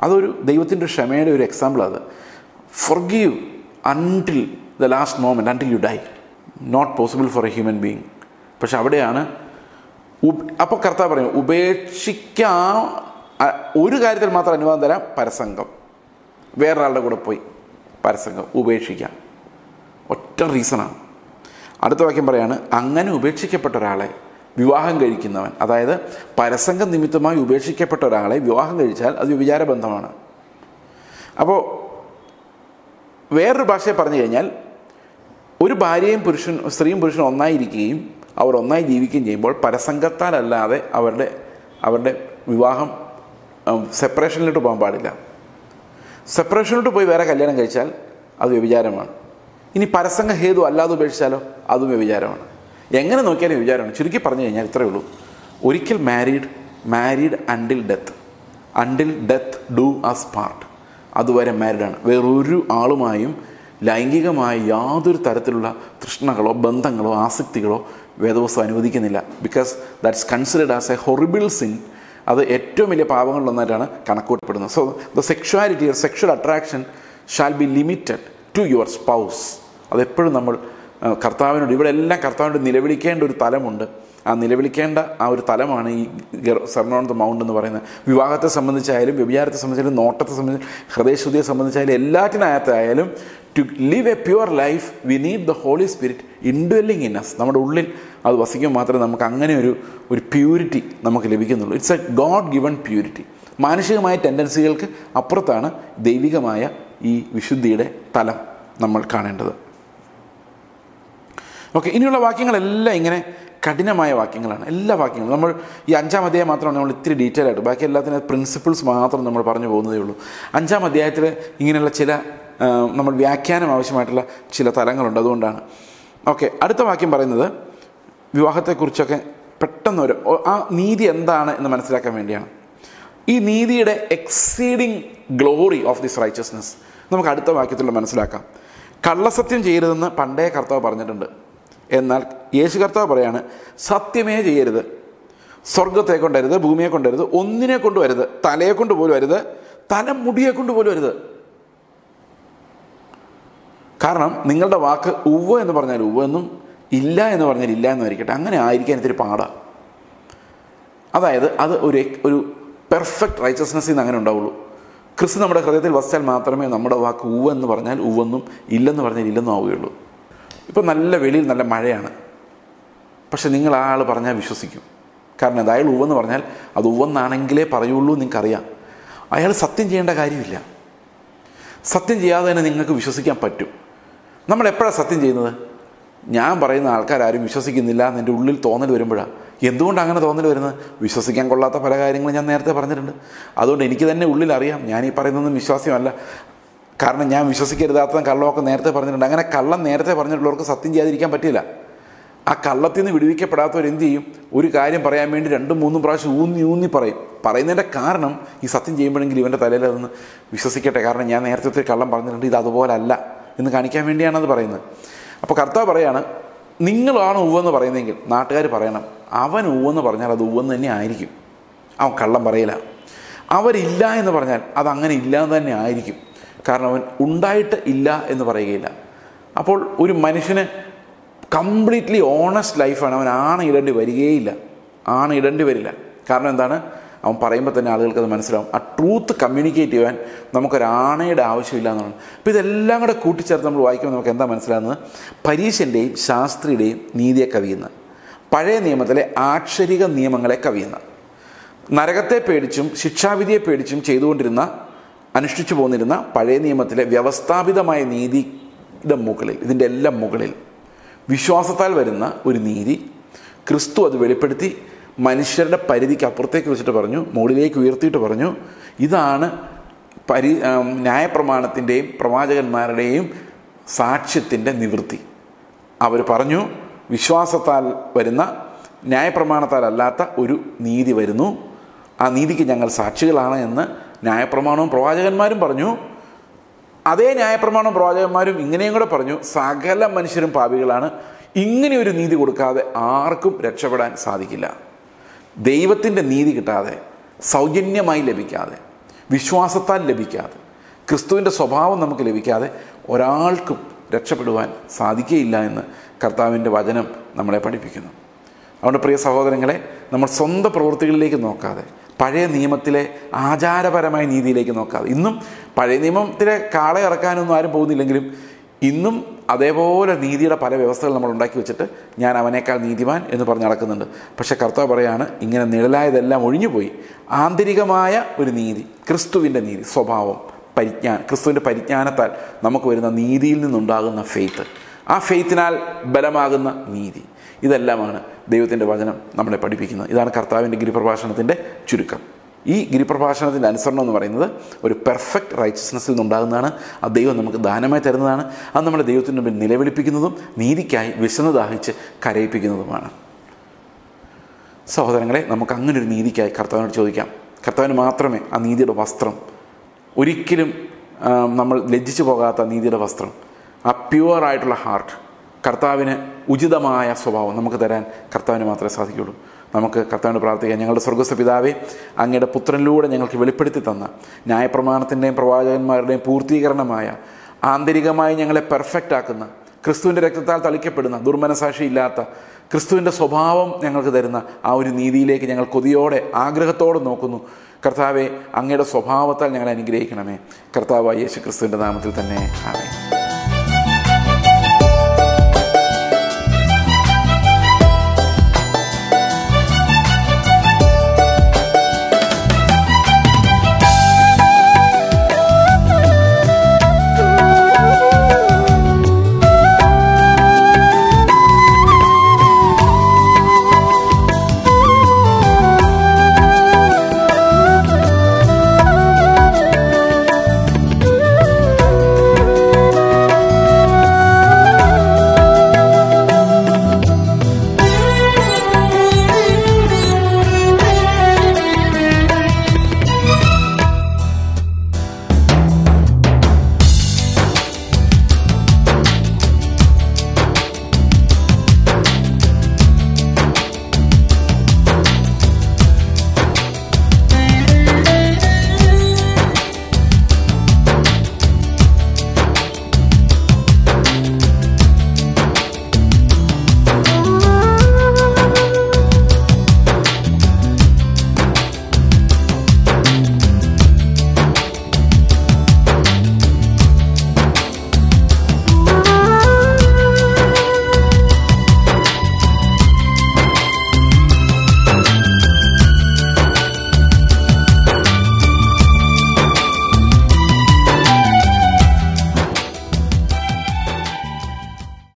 അതൊരു ദൈവത്തിൻ്റെ ക്ഷമയുടെ ഒരു എക്സാമ്പിൾ. അത് forgive until the last moment, until you die. Not possible for a human being. പക്ഷെ അവിടെയാണ് അപ്പോൾ കർത്താവ് പറയും, ഉപേക്ഷിക്കാൻ ഒരു കാര്യത്തിൽ മാത്രം അനുവാദം തരാം, പരസംഗം. വേറൊരാളുടെ കൂടെ പോയി പരസംഗം ഉപേക്ഷിക്കാം. ഒറ്റ റീസണാണ്. അടുത്ത വാക്യം പറയാണ്, അങ്ങനെ ഉപേക്ഷിക്കപ്പെട്ട ഒരാളെ വിവാഹം കഴിക്കുന്നവൻ, അതായത് പരസംഗം നിമിത്തമായി ഉപേക്ഷിക്കപ്പെട്ട ഒരാളെ വിവാഹം കഴിച്ചാൽ അത് വ്യഭിചാര ബന്ധമാണ്. അപ്പോൾ വേറൊരു ഭാഷയെ പറഞ്ഞു കഴിഞ്ഞാൽ, ഒരു ഭാര്യയും സ്ത്രീയും പുരുഷനും ഒന്നായിരിക്കുകയും അവർ ഒന്നായി ജീവിക്കുകയും ചെയ്യുമ്പോൾ പരസംഗത്താലല്ലാതെ അവരുടെ വിവാഹം സെപ്പറേഷനിലോട്ട് പോകാൻ പാടില്ല. സെപ്പറേഷനിലോട്ട് പോയി വേറെ കല്യാണം കഴിച്ചാൽ അത് വ്യഭിചാരമാണ്. ഇനി പരസംഗ ഹേതു അല്ലാതെ ഉപേക്ഷിച്ചാലോ അതും വ്യഭിചാരമാണ്. എങ്ങനെ നോക്കിയാലും വ്യഭിചാരമാണ്. ചുരുക്കി പറഞ്ഞു കഴിഞ്ഞാൽ ഇത്രയേ ഉള്ളൂ. ഒരിക്കൽ married until death do us part, അതുവരെ മാരീഡാണ്. വേറൊരു ആളുമായും ലൈംഗികമായ യാതൊരു തരത്തിലുള്ള തൃഷ്ണകളോ ബന്ധങ്ങളോ ആസക്തികളോ വേദപുസ്തകം അനുവദിക്കുന്നില്ല. Because that's considered as a horrible sin. അത് ഏറ്റവും വലിയ പാപങ്ങളിലൊന്നായിട്ടാണ് കണക്കൂട്ടപ്പെടുന്നത്. So the sexuality or sexual attraction shall be limited to your spouse. അതെപ്പോഴും നമ്മൾ കർത്താവിനോട്, ഇവിടെ എല്ലാം കർത്താവിനോട് നിലവിളിക്കേണ്ട ഒരു തലമുണ്ട്. ആ നിലവിളിക്കേണ്ട ആ ഒരു തലമാണ് ഈ സെർമൺ ഓൺ ദ മൗണ്ട് എന്ന് പറയുന്നത്. വിവാഹത്തെ സംബന്ധിച്ചായാലും വ്യഭിചാരത്തെ സംബന്ധിച്ചായാലും നോട്ടത്തെ സംബന്ധിച്ച് ഹൃദയശുദ്ധിയെ സംബന്ധിച്ചായാലും എല്ലാറ്റിനകത്തായാലും to live a pure life we need the Holy Spirit indwelling in us. നമ്മുടെ ഉള്ളിൽ അത് വസിക്കുമ്പോൾ മാത്രമേ നമുക്ക് അങ്ങനെ ഒരു പ്യൂരിറ്റി നമുക്ക് ലഭിക്കുന്നുള്ളൂ. It's a God given purity. മാനുഷികമായ ടെൻഡൻസികൾക്ക് അപ്പുറത്താണ് ദൈവികമായ ഈ വിശുദ്ധിയുടെ തലം നമ്മൾ കാണേണ്ടത്. ഓക്കെ, ഇനിയുള്ള വാക്യങ്ങളെല്ലാം ഇങ്ങനെ കഠിനമായ വാക്യങ്ങളാണ്. എല്ലാ വാക്യങ്ങളും നമ്മൾ ഈ 5-ാം അധ്യായം മാത്രമാണ് നമ്മൾ ഇത്തിരി ഡീറ്റെയിൽ ആയിട്ട്, ബാക്കി എല്ലാത്തിനും പ്രിൻസിപ്പിൾസ് മാത്രം നമ്മൾ പറഞ്ഞു പോകുന്നതേ ഉള്ളൂ. 5-ാം അധ്യായത്തിൽ ഇങ്ങനെയുള്ള ചില നമ്മൾ വ്യാഖ്യാനം ആവശ്യമായിട്ടുള്ള ചില തലങ്ങളുണ്ട്. അതുകൊണ്ടാണ്. ഓക്കെ, അടുത്ത വാക്യം പറയുന്നത് വിവാഹത്തെക്കുറിച്ചൊക്കെ പെട്ടെന്ന് ആ നീതി എന്താണ് എന്ന് മനസ്സിലാക്കാൻ വേണ്ടിയാണ്. ഈ നീതിയുടെ exceeding glory of this righteousness നമുക്ക് അടുത്ത വാക്യത്തിലൂടെ മനസ്സിലാക്കാം. കള്ളസത്യം ചെയ്യരുതെന്ന് പണ്ടേ കർത്താവ് പറഞ്ഞിട്ടുണ്ട്. എന്നാൽ യേശു കർത്താവ് പറയാണ്, സത്യമേ ചെയ്യരുത്. സ്വർഗത്തെ കൊണ്ടരുത്, ഭൂമിയെ കൊണ്ടരുത്, ഒന്നിനെ കൊണ്ടുവരുത്, തലയെ കൊണ്ട് പോലും വരുത്, തലമുടിയെ കൊണ്ട് പോലും വരുത്. കാരണം നിങ്ങളുടെ വാക്ക് ഉവ്വ് എന്ന് പറഞ്ഞാൽ ഉവ്വെന്നും ഇല്ല എന്ന് പറഞ്ഞാൽ ഇല്ല എന്നും ആയിരിക്കട്ടെ. അങ്ങനെ ആയിരിക്കാൻ ഇത്തിരി പാടാണ്. അതായത് അത് ഒരു പെർഫെക്റ്റ് റൈച്ചസ്നെസ്സിൽ നിന്ന് അങ്ങനെ ഉണ്ടാവുള്ളൂ. ക്രിസ്തു നമ്മുടെ ഹൃദയത്തിൽ വസിച്ചാൽ മാത്രമേ നമ്മുടെ വാക്ക് ഉവ്വ് എന്ന് പറഞ്ഞാൽ ഉവ്വെന്നും ഇല്ലെന്ന് പറഞ്ഞാൽ ഇല്ലെന്നും ആവുകയുള്ളൂ. ഇപ്പം നല്ല വെളിയിൽ നല്ല മഴയാണ്, പക്ഷെ നിങ്ങൾ ആ ആൾ പറഞ്ഞാൽ വിശ്വസിക്കും. കാരണം അത് അയാൾ ഉവ്വെന്ന് പറഞ്ഞാൽ അത് ഉവ്വെന്നാണെങ്കിലേ പറയുള്ളൂ. നിങ്ങൾക്കറിയാം അയാൾ സത്യം ചെയ്യേണ്ട കാര്യമില്ല. സത്യം ചെയ്യാതെ തന്നെ നിങ്ങൾക്ക് വിശ്വസിക്കാൻ പറ്റും. നമ്മൾ എപ്പോഴാണ് സത്യം ചെയ്യുന്നത്? ഞാൻ പറയുന്ന ആൾക്കാരും വിശ്വസിക്കുന്നില്ല എന്നെൻ്റെ ഉള്ളിൽ തോന്നൽ വരുമ്പോഴാണ്. എന്തുകൊണ്ടാണ് അങ്ങനെ തോന്നൽ വരുന്നത്? വിശ്വസിക്കാൻ കൊള്ളാത്ത പല കാര്യങ്ങളും ഞാൻ നേരത്തെ പറഞ്ഞിട്ടുണ്ട്. അതുകൊണ്ട് എനിക്ക് തന്നെ ഉള്ളിൽ അറിയാം ഞാൻ ഈ പറയുന്നതൊന്നും വിശ്വാസ്യമല്ല. കാരണം ഞാൻ വിശ്വസിക്കരുതാത്തതും കള്ളമൊക്കെ നേരത്തെ പറഞ്ഞിട്ടുണ്ട്. അങ്ങനെ കള്ളം നേരത്തെ പറഞ്ഞിട്ടുള്ളവർക്ക് സത്യം ചെയ്യാതിരിക്കാൻ പറ്റില്ല. ആ കള്ളത്തിൽ നിന്ന് വിടുവിക്കപ്പെടാത്തവർ എന്ത് ചെയ്യും? ഒരു കാര്യം പറയാൻ വേണ്ടി 2-3 പ്രാവശ്യം ഊന്നി പറയും. പറയുന്നതിൻ്റെ കാരണം ഈ സത്യം ചെയ്യുമ്പോഴെങ്കിലും ഇവൻ്റെ തലയിൽ അതൊന്ന് വിശ്വസിക്കട്ടെ, കാരണം ഞാൻ നേരത്തെ ഒത്തിരി കള്ളം പറഞ്ഞിട്ടുണ്ട്, ഇത് അതുപോലല്ല എന്ന് കാണിക്കാൻ വേണ്ടിയാണ് അത് പറയുന്നത്. അപ്പോൾ കർത്താവ് പറയാണ്, നിങ്ങളാണ് ഉവ്വെന്ന് പറയുന്നതെങ്കിൽ നാട്ടുകാർ പറയണം, അവൻ ഉവ്വെന്ന് പറഞ്ഞാൽ അത് ഉവ്വെന്ന് തന്നെ ആയിരിക്കും, അവൻ കള്ളം പറയില്ല. അവരില്ല എന്ന് പറഞ്ഞാൽ അതങ്ങനെ ഇല്ലാന്ന് തന്നെ ആയിരിക്കും, കാരണം അവൻ ഉണ്ടായിട്ട് ഇല്ല എന്ന് പറയുകയില്ല. അപ്പോൾ ഒരു മനുഷ്യന് കംപ്ലീറ്റ്ലി ഓണസ്റ്റ് ലൈഫാണ്. അവൻ ആണയിടേണ്ടി വരില്ല. കാരണം എന്താണ്? അവൻ പറയുമ്പോൾ തന്നെ ആളുകൾക്ക് അത് മനസ്സിലാവും. ആ ട്രൂത്ത് കമ്മ്യൂണിക്കേറ്റ് ചെയ്യാൻ നമുക്കൊരാണയുടെ ആവശ്യമില്ല എന്നാണ്. അപ്പോൾ ഇതെല്ലാം കൂടെ കൂട്ടിച്ചേർത്ത് നമ്മൾ വായിക്കുമ്പോൾ നമുക്ക് എന്താ മനസ്സിലാകുന്നത്? പരീശൻ്റെയും ശാസ്ത്രിയുടെയും നീതിയെ കവിയുന്ന, പഴയ നിയമത്തിലെ ആക്ഷരിക നിയമങ്ങളെ കവിയുന്ന, നരകത്തെ പേടിച്ചും ശിക്ഷാവിധിയെ പേടിച്ചും അനുഷ്ഠിച്ചു പോന്നിരുന്ന പഴയ നിയമത്തിലെ വ്യവസ്ഥാപിതമായ നീതിയുടെ മുകളിൽ, ഇതിൻ്റെ എല്ലാം മുകളിൽ വിശ്വാസത്താൽ വരുന്ന ഒരു നീതി ക്രിസ്തു അത് വെളിപ്പെടുത്തി മനുഷ്യരുടെ പരിധിക്ക് അപ്പുറത്തേക്ക് വെച്ചിട്ട് പറഞ്ഞു, മുകളിലേക്ക് ഉയർത്തിയിട്ട് പറഞ്ഞു, ഇതാണ് ന്യായപ്രമാണത്തിൻ്റെയും പ്രവാചകന്മാരുടെയും സാക്ഷ്യത്തിൻ്റെ നിവൃത്തി. അവർ പറഞ്ഞു, വിശ്വാസത്താൽ വരുന്ന ന്യായപ്രമാണത്താൽ അല്ലാത്ത ഒരു നീതി വരുന്നു, ആ നീതിക്ക് ഞങ്ങൾ സാക്ഷികളാണ് എന്ന് ന്യായപ്രമാണവും പ്രവാചകന്മാരും പറഞ്ഞു. അതേ ന്യായപ്രമാണവും പ്രവാചകന്മാരും ഇങ്ങനെയും കൂടെ പറഞ്ഞു, സകല മനുഷ്യരും പാപികളാണ്, ഇങ്ങനെയൊരു നീതി കൊടുക്കാതെ ആർക്കും രക്ഷപ്പെടാൻ സാധിക്കില്ല. ദൈവത്തിൻ്റെ നീതി കിട്ടാതെ, സൗജന്യമായി ലഭിക്കാതെ, വിശ്വാസത്താൽ ലഭിക്കാതെ, ക്രിസ്തുവിൻ്റെ സ്വഭാവം നമുക്ക് ലഭിക്കാതെ ഒരാൾക്കും രക്ഷപ്പെടുവാൻ സാധിക്കുകയില്ല എന്ന് കർത്താവിൻ്റെ വചനം നമ്മളെ പഠിപ്പിക്കുന്നു. അതുകൊണ്ട് പ്രിയ സഹോദരങ്ങളെ, നമ്മൾ സ്വന്തം പ്രവൃത്തികളിലേക്ക് നോക്കാതെ, പഴയ നിയമത്തിലെ ആചാരപരമായ നീതിയിലേക്ക് നോക്കാതെ, ഇന്നും പഴയ നിയമത്തിലെ കാളെ ഇറക്കാനൊന്നും ആരും പോകുന്നില്ലെങ്കിലും ഇന്നും അതേപോലെ നീതിയുടെ പല വ്യവസ്ഥകൾ നമ്മൾ ഉണ്ടാക്കി വെച്ചിട്ട് ഞാൻ അവനേക്കാൾ നീതിമാൻ എന്ന് പറഞ്ഞ് നടക്കുന്നുണ്ട്. പക്ഷേ കർത്താവ് പറയാണ്, ഇങ്ങനെ നിഴലായതെല്ലാം ഒഴിഞ്ഞുപോയി ആന്തരികമായ ഒരു നീതി, ക്രിസ്തുവിൻ്റെ നീതി, സ്വഭാവം, ക്രിസ്തുവിൻ്റെ പരിജ്ഞാനത്താൽ നമുക്ക് വരുന്ന നീതിയിൽ നിന്നുണ്ടാകുന്ന ഫെയ്ത്ത്, ആ ഫെയ്ത്തിനാൽ ബലമാകുന്ന നീതി, ഇതെല്ലാമാണ് ദൈവത്തിൻ്റെ വചനം നമ്മളെ പഠിപ്പിക്കുന്നത്. ഇതാണ് കർത്താവിൻ്റെ ഗിരിപ്രഭാഷണത്തിൻ്റെ ചുരുക്കം. ഈ ഗിരിപ്രഭാഷണത്തിൻ്റെ അനുസരണം എന്ന് പറയുന്നത് ഒരു പെർഫെക്റ്റ് റൈച്ചസ്നെസ്സിൽ നിന്നുണ്ടാകുന്നതാണ്. അത് ദൈവം നമുക്ക് ദാനമായി തരുന്നതാണ്. അത് നമ്മളെ ദൈവത്തിൻ്റെ മുമ്പിൽ നിലവിളിപ്പിക്കുന്നതും നീതിക്കായി വിശന്ന് ദാഹിച്ച് കരയിപ്പിക്കുന്നതുമാണ്. സഹോദരങ്ങളെ, നമുക്ക് അങ്ങനെ ഒരു നീതിക്കായി കർത്താവിനോട് ചോദിക്കാം. കർത്താവിന് മാത്രമേ ആ നീതിയുടെ വസ്ത്രം, ഒരിക്കലും നമ്മൾ ലജ്ജിച്ചു പോകാത്ത നീതിയുടെ വസ്ത്രം, ആ പ്യുവറായിട്ടുള്ള ഹാർട്ട്, കർത്താവിന് ഉചിതമായ സ്വഭാവം നമുക്ക് തരാൻ കർത്താവിന് മാത്രമേ സാധിക്കുകയുള്ളൂ. നമുക്ക് കർത്താവിന് പ്രാർത്ഥിക്കാം. ഞങ്ങളുടെ സ്വർഗ്ഗസ്ഥ പിതാവേ, അങ്ങയുടെ പുത്രനിലൂടെ ഞങ്ങൾക്ക് വെളിപ്പെടുത്തി തന്ന ന്യായപ്രമാണത്തിൻ്റെയും പ്രവാചകന്മാരുടെയും പൂർത്തീകരണമായ, ആന്തരികമായി ഞങ്ങളെ പെർഫെക്റ്റ് ആക്കുന്ന, ക്രിസ്തുവിൻ്റെ രക്തത്താൽ തളിക്കപ്പെടുന്ന, ദുർമനസാക്ഷിയില്ലാത്ത ക്രിസ്തുവിൻ്റെ സ്വഭാവം ഞങ്ങൾക്ക് തരുന്ന ആ ഒരു നീതിയിലേക്ക് ഞങ്ങൾ കൊതിയോടെ ആഗ്രഹത്തോടെ നോക്കുന്നു. കർത്താവെ, അങ്ങയുടെ സ്വഭാവത്താൽ ഞങ്ങളെ അനുഗ്രഹിക്കണമേ. കർത്താവായ യേശു ക്രിസ്തുവിൻ്റെ നാമത്തിൽ തന്നെ ആമേൻ.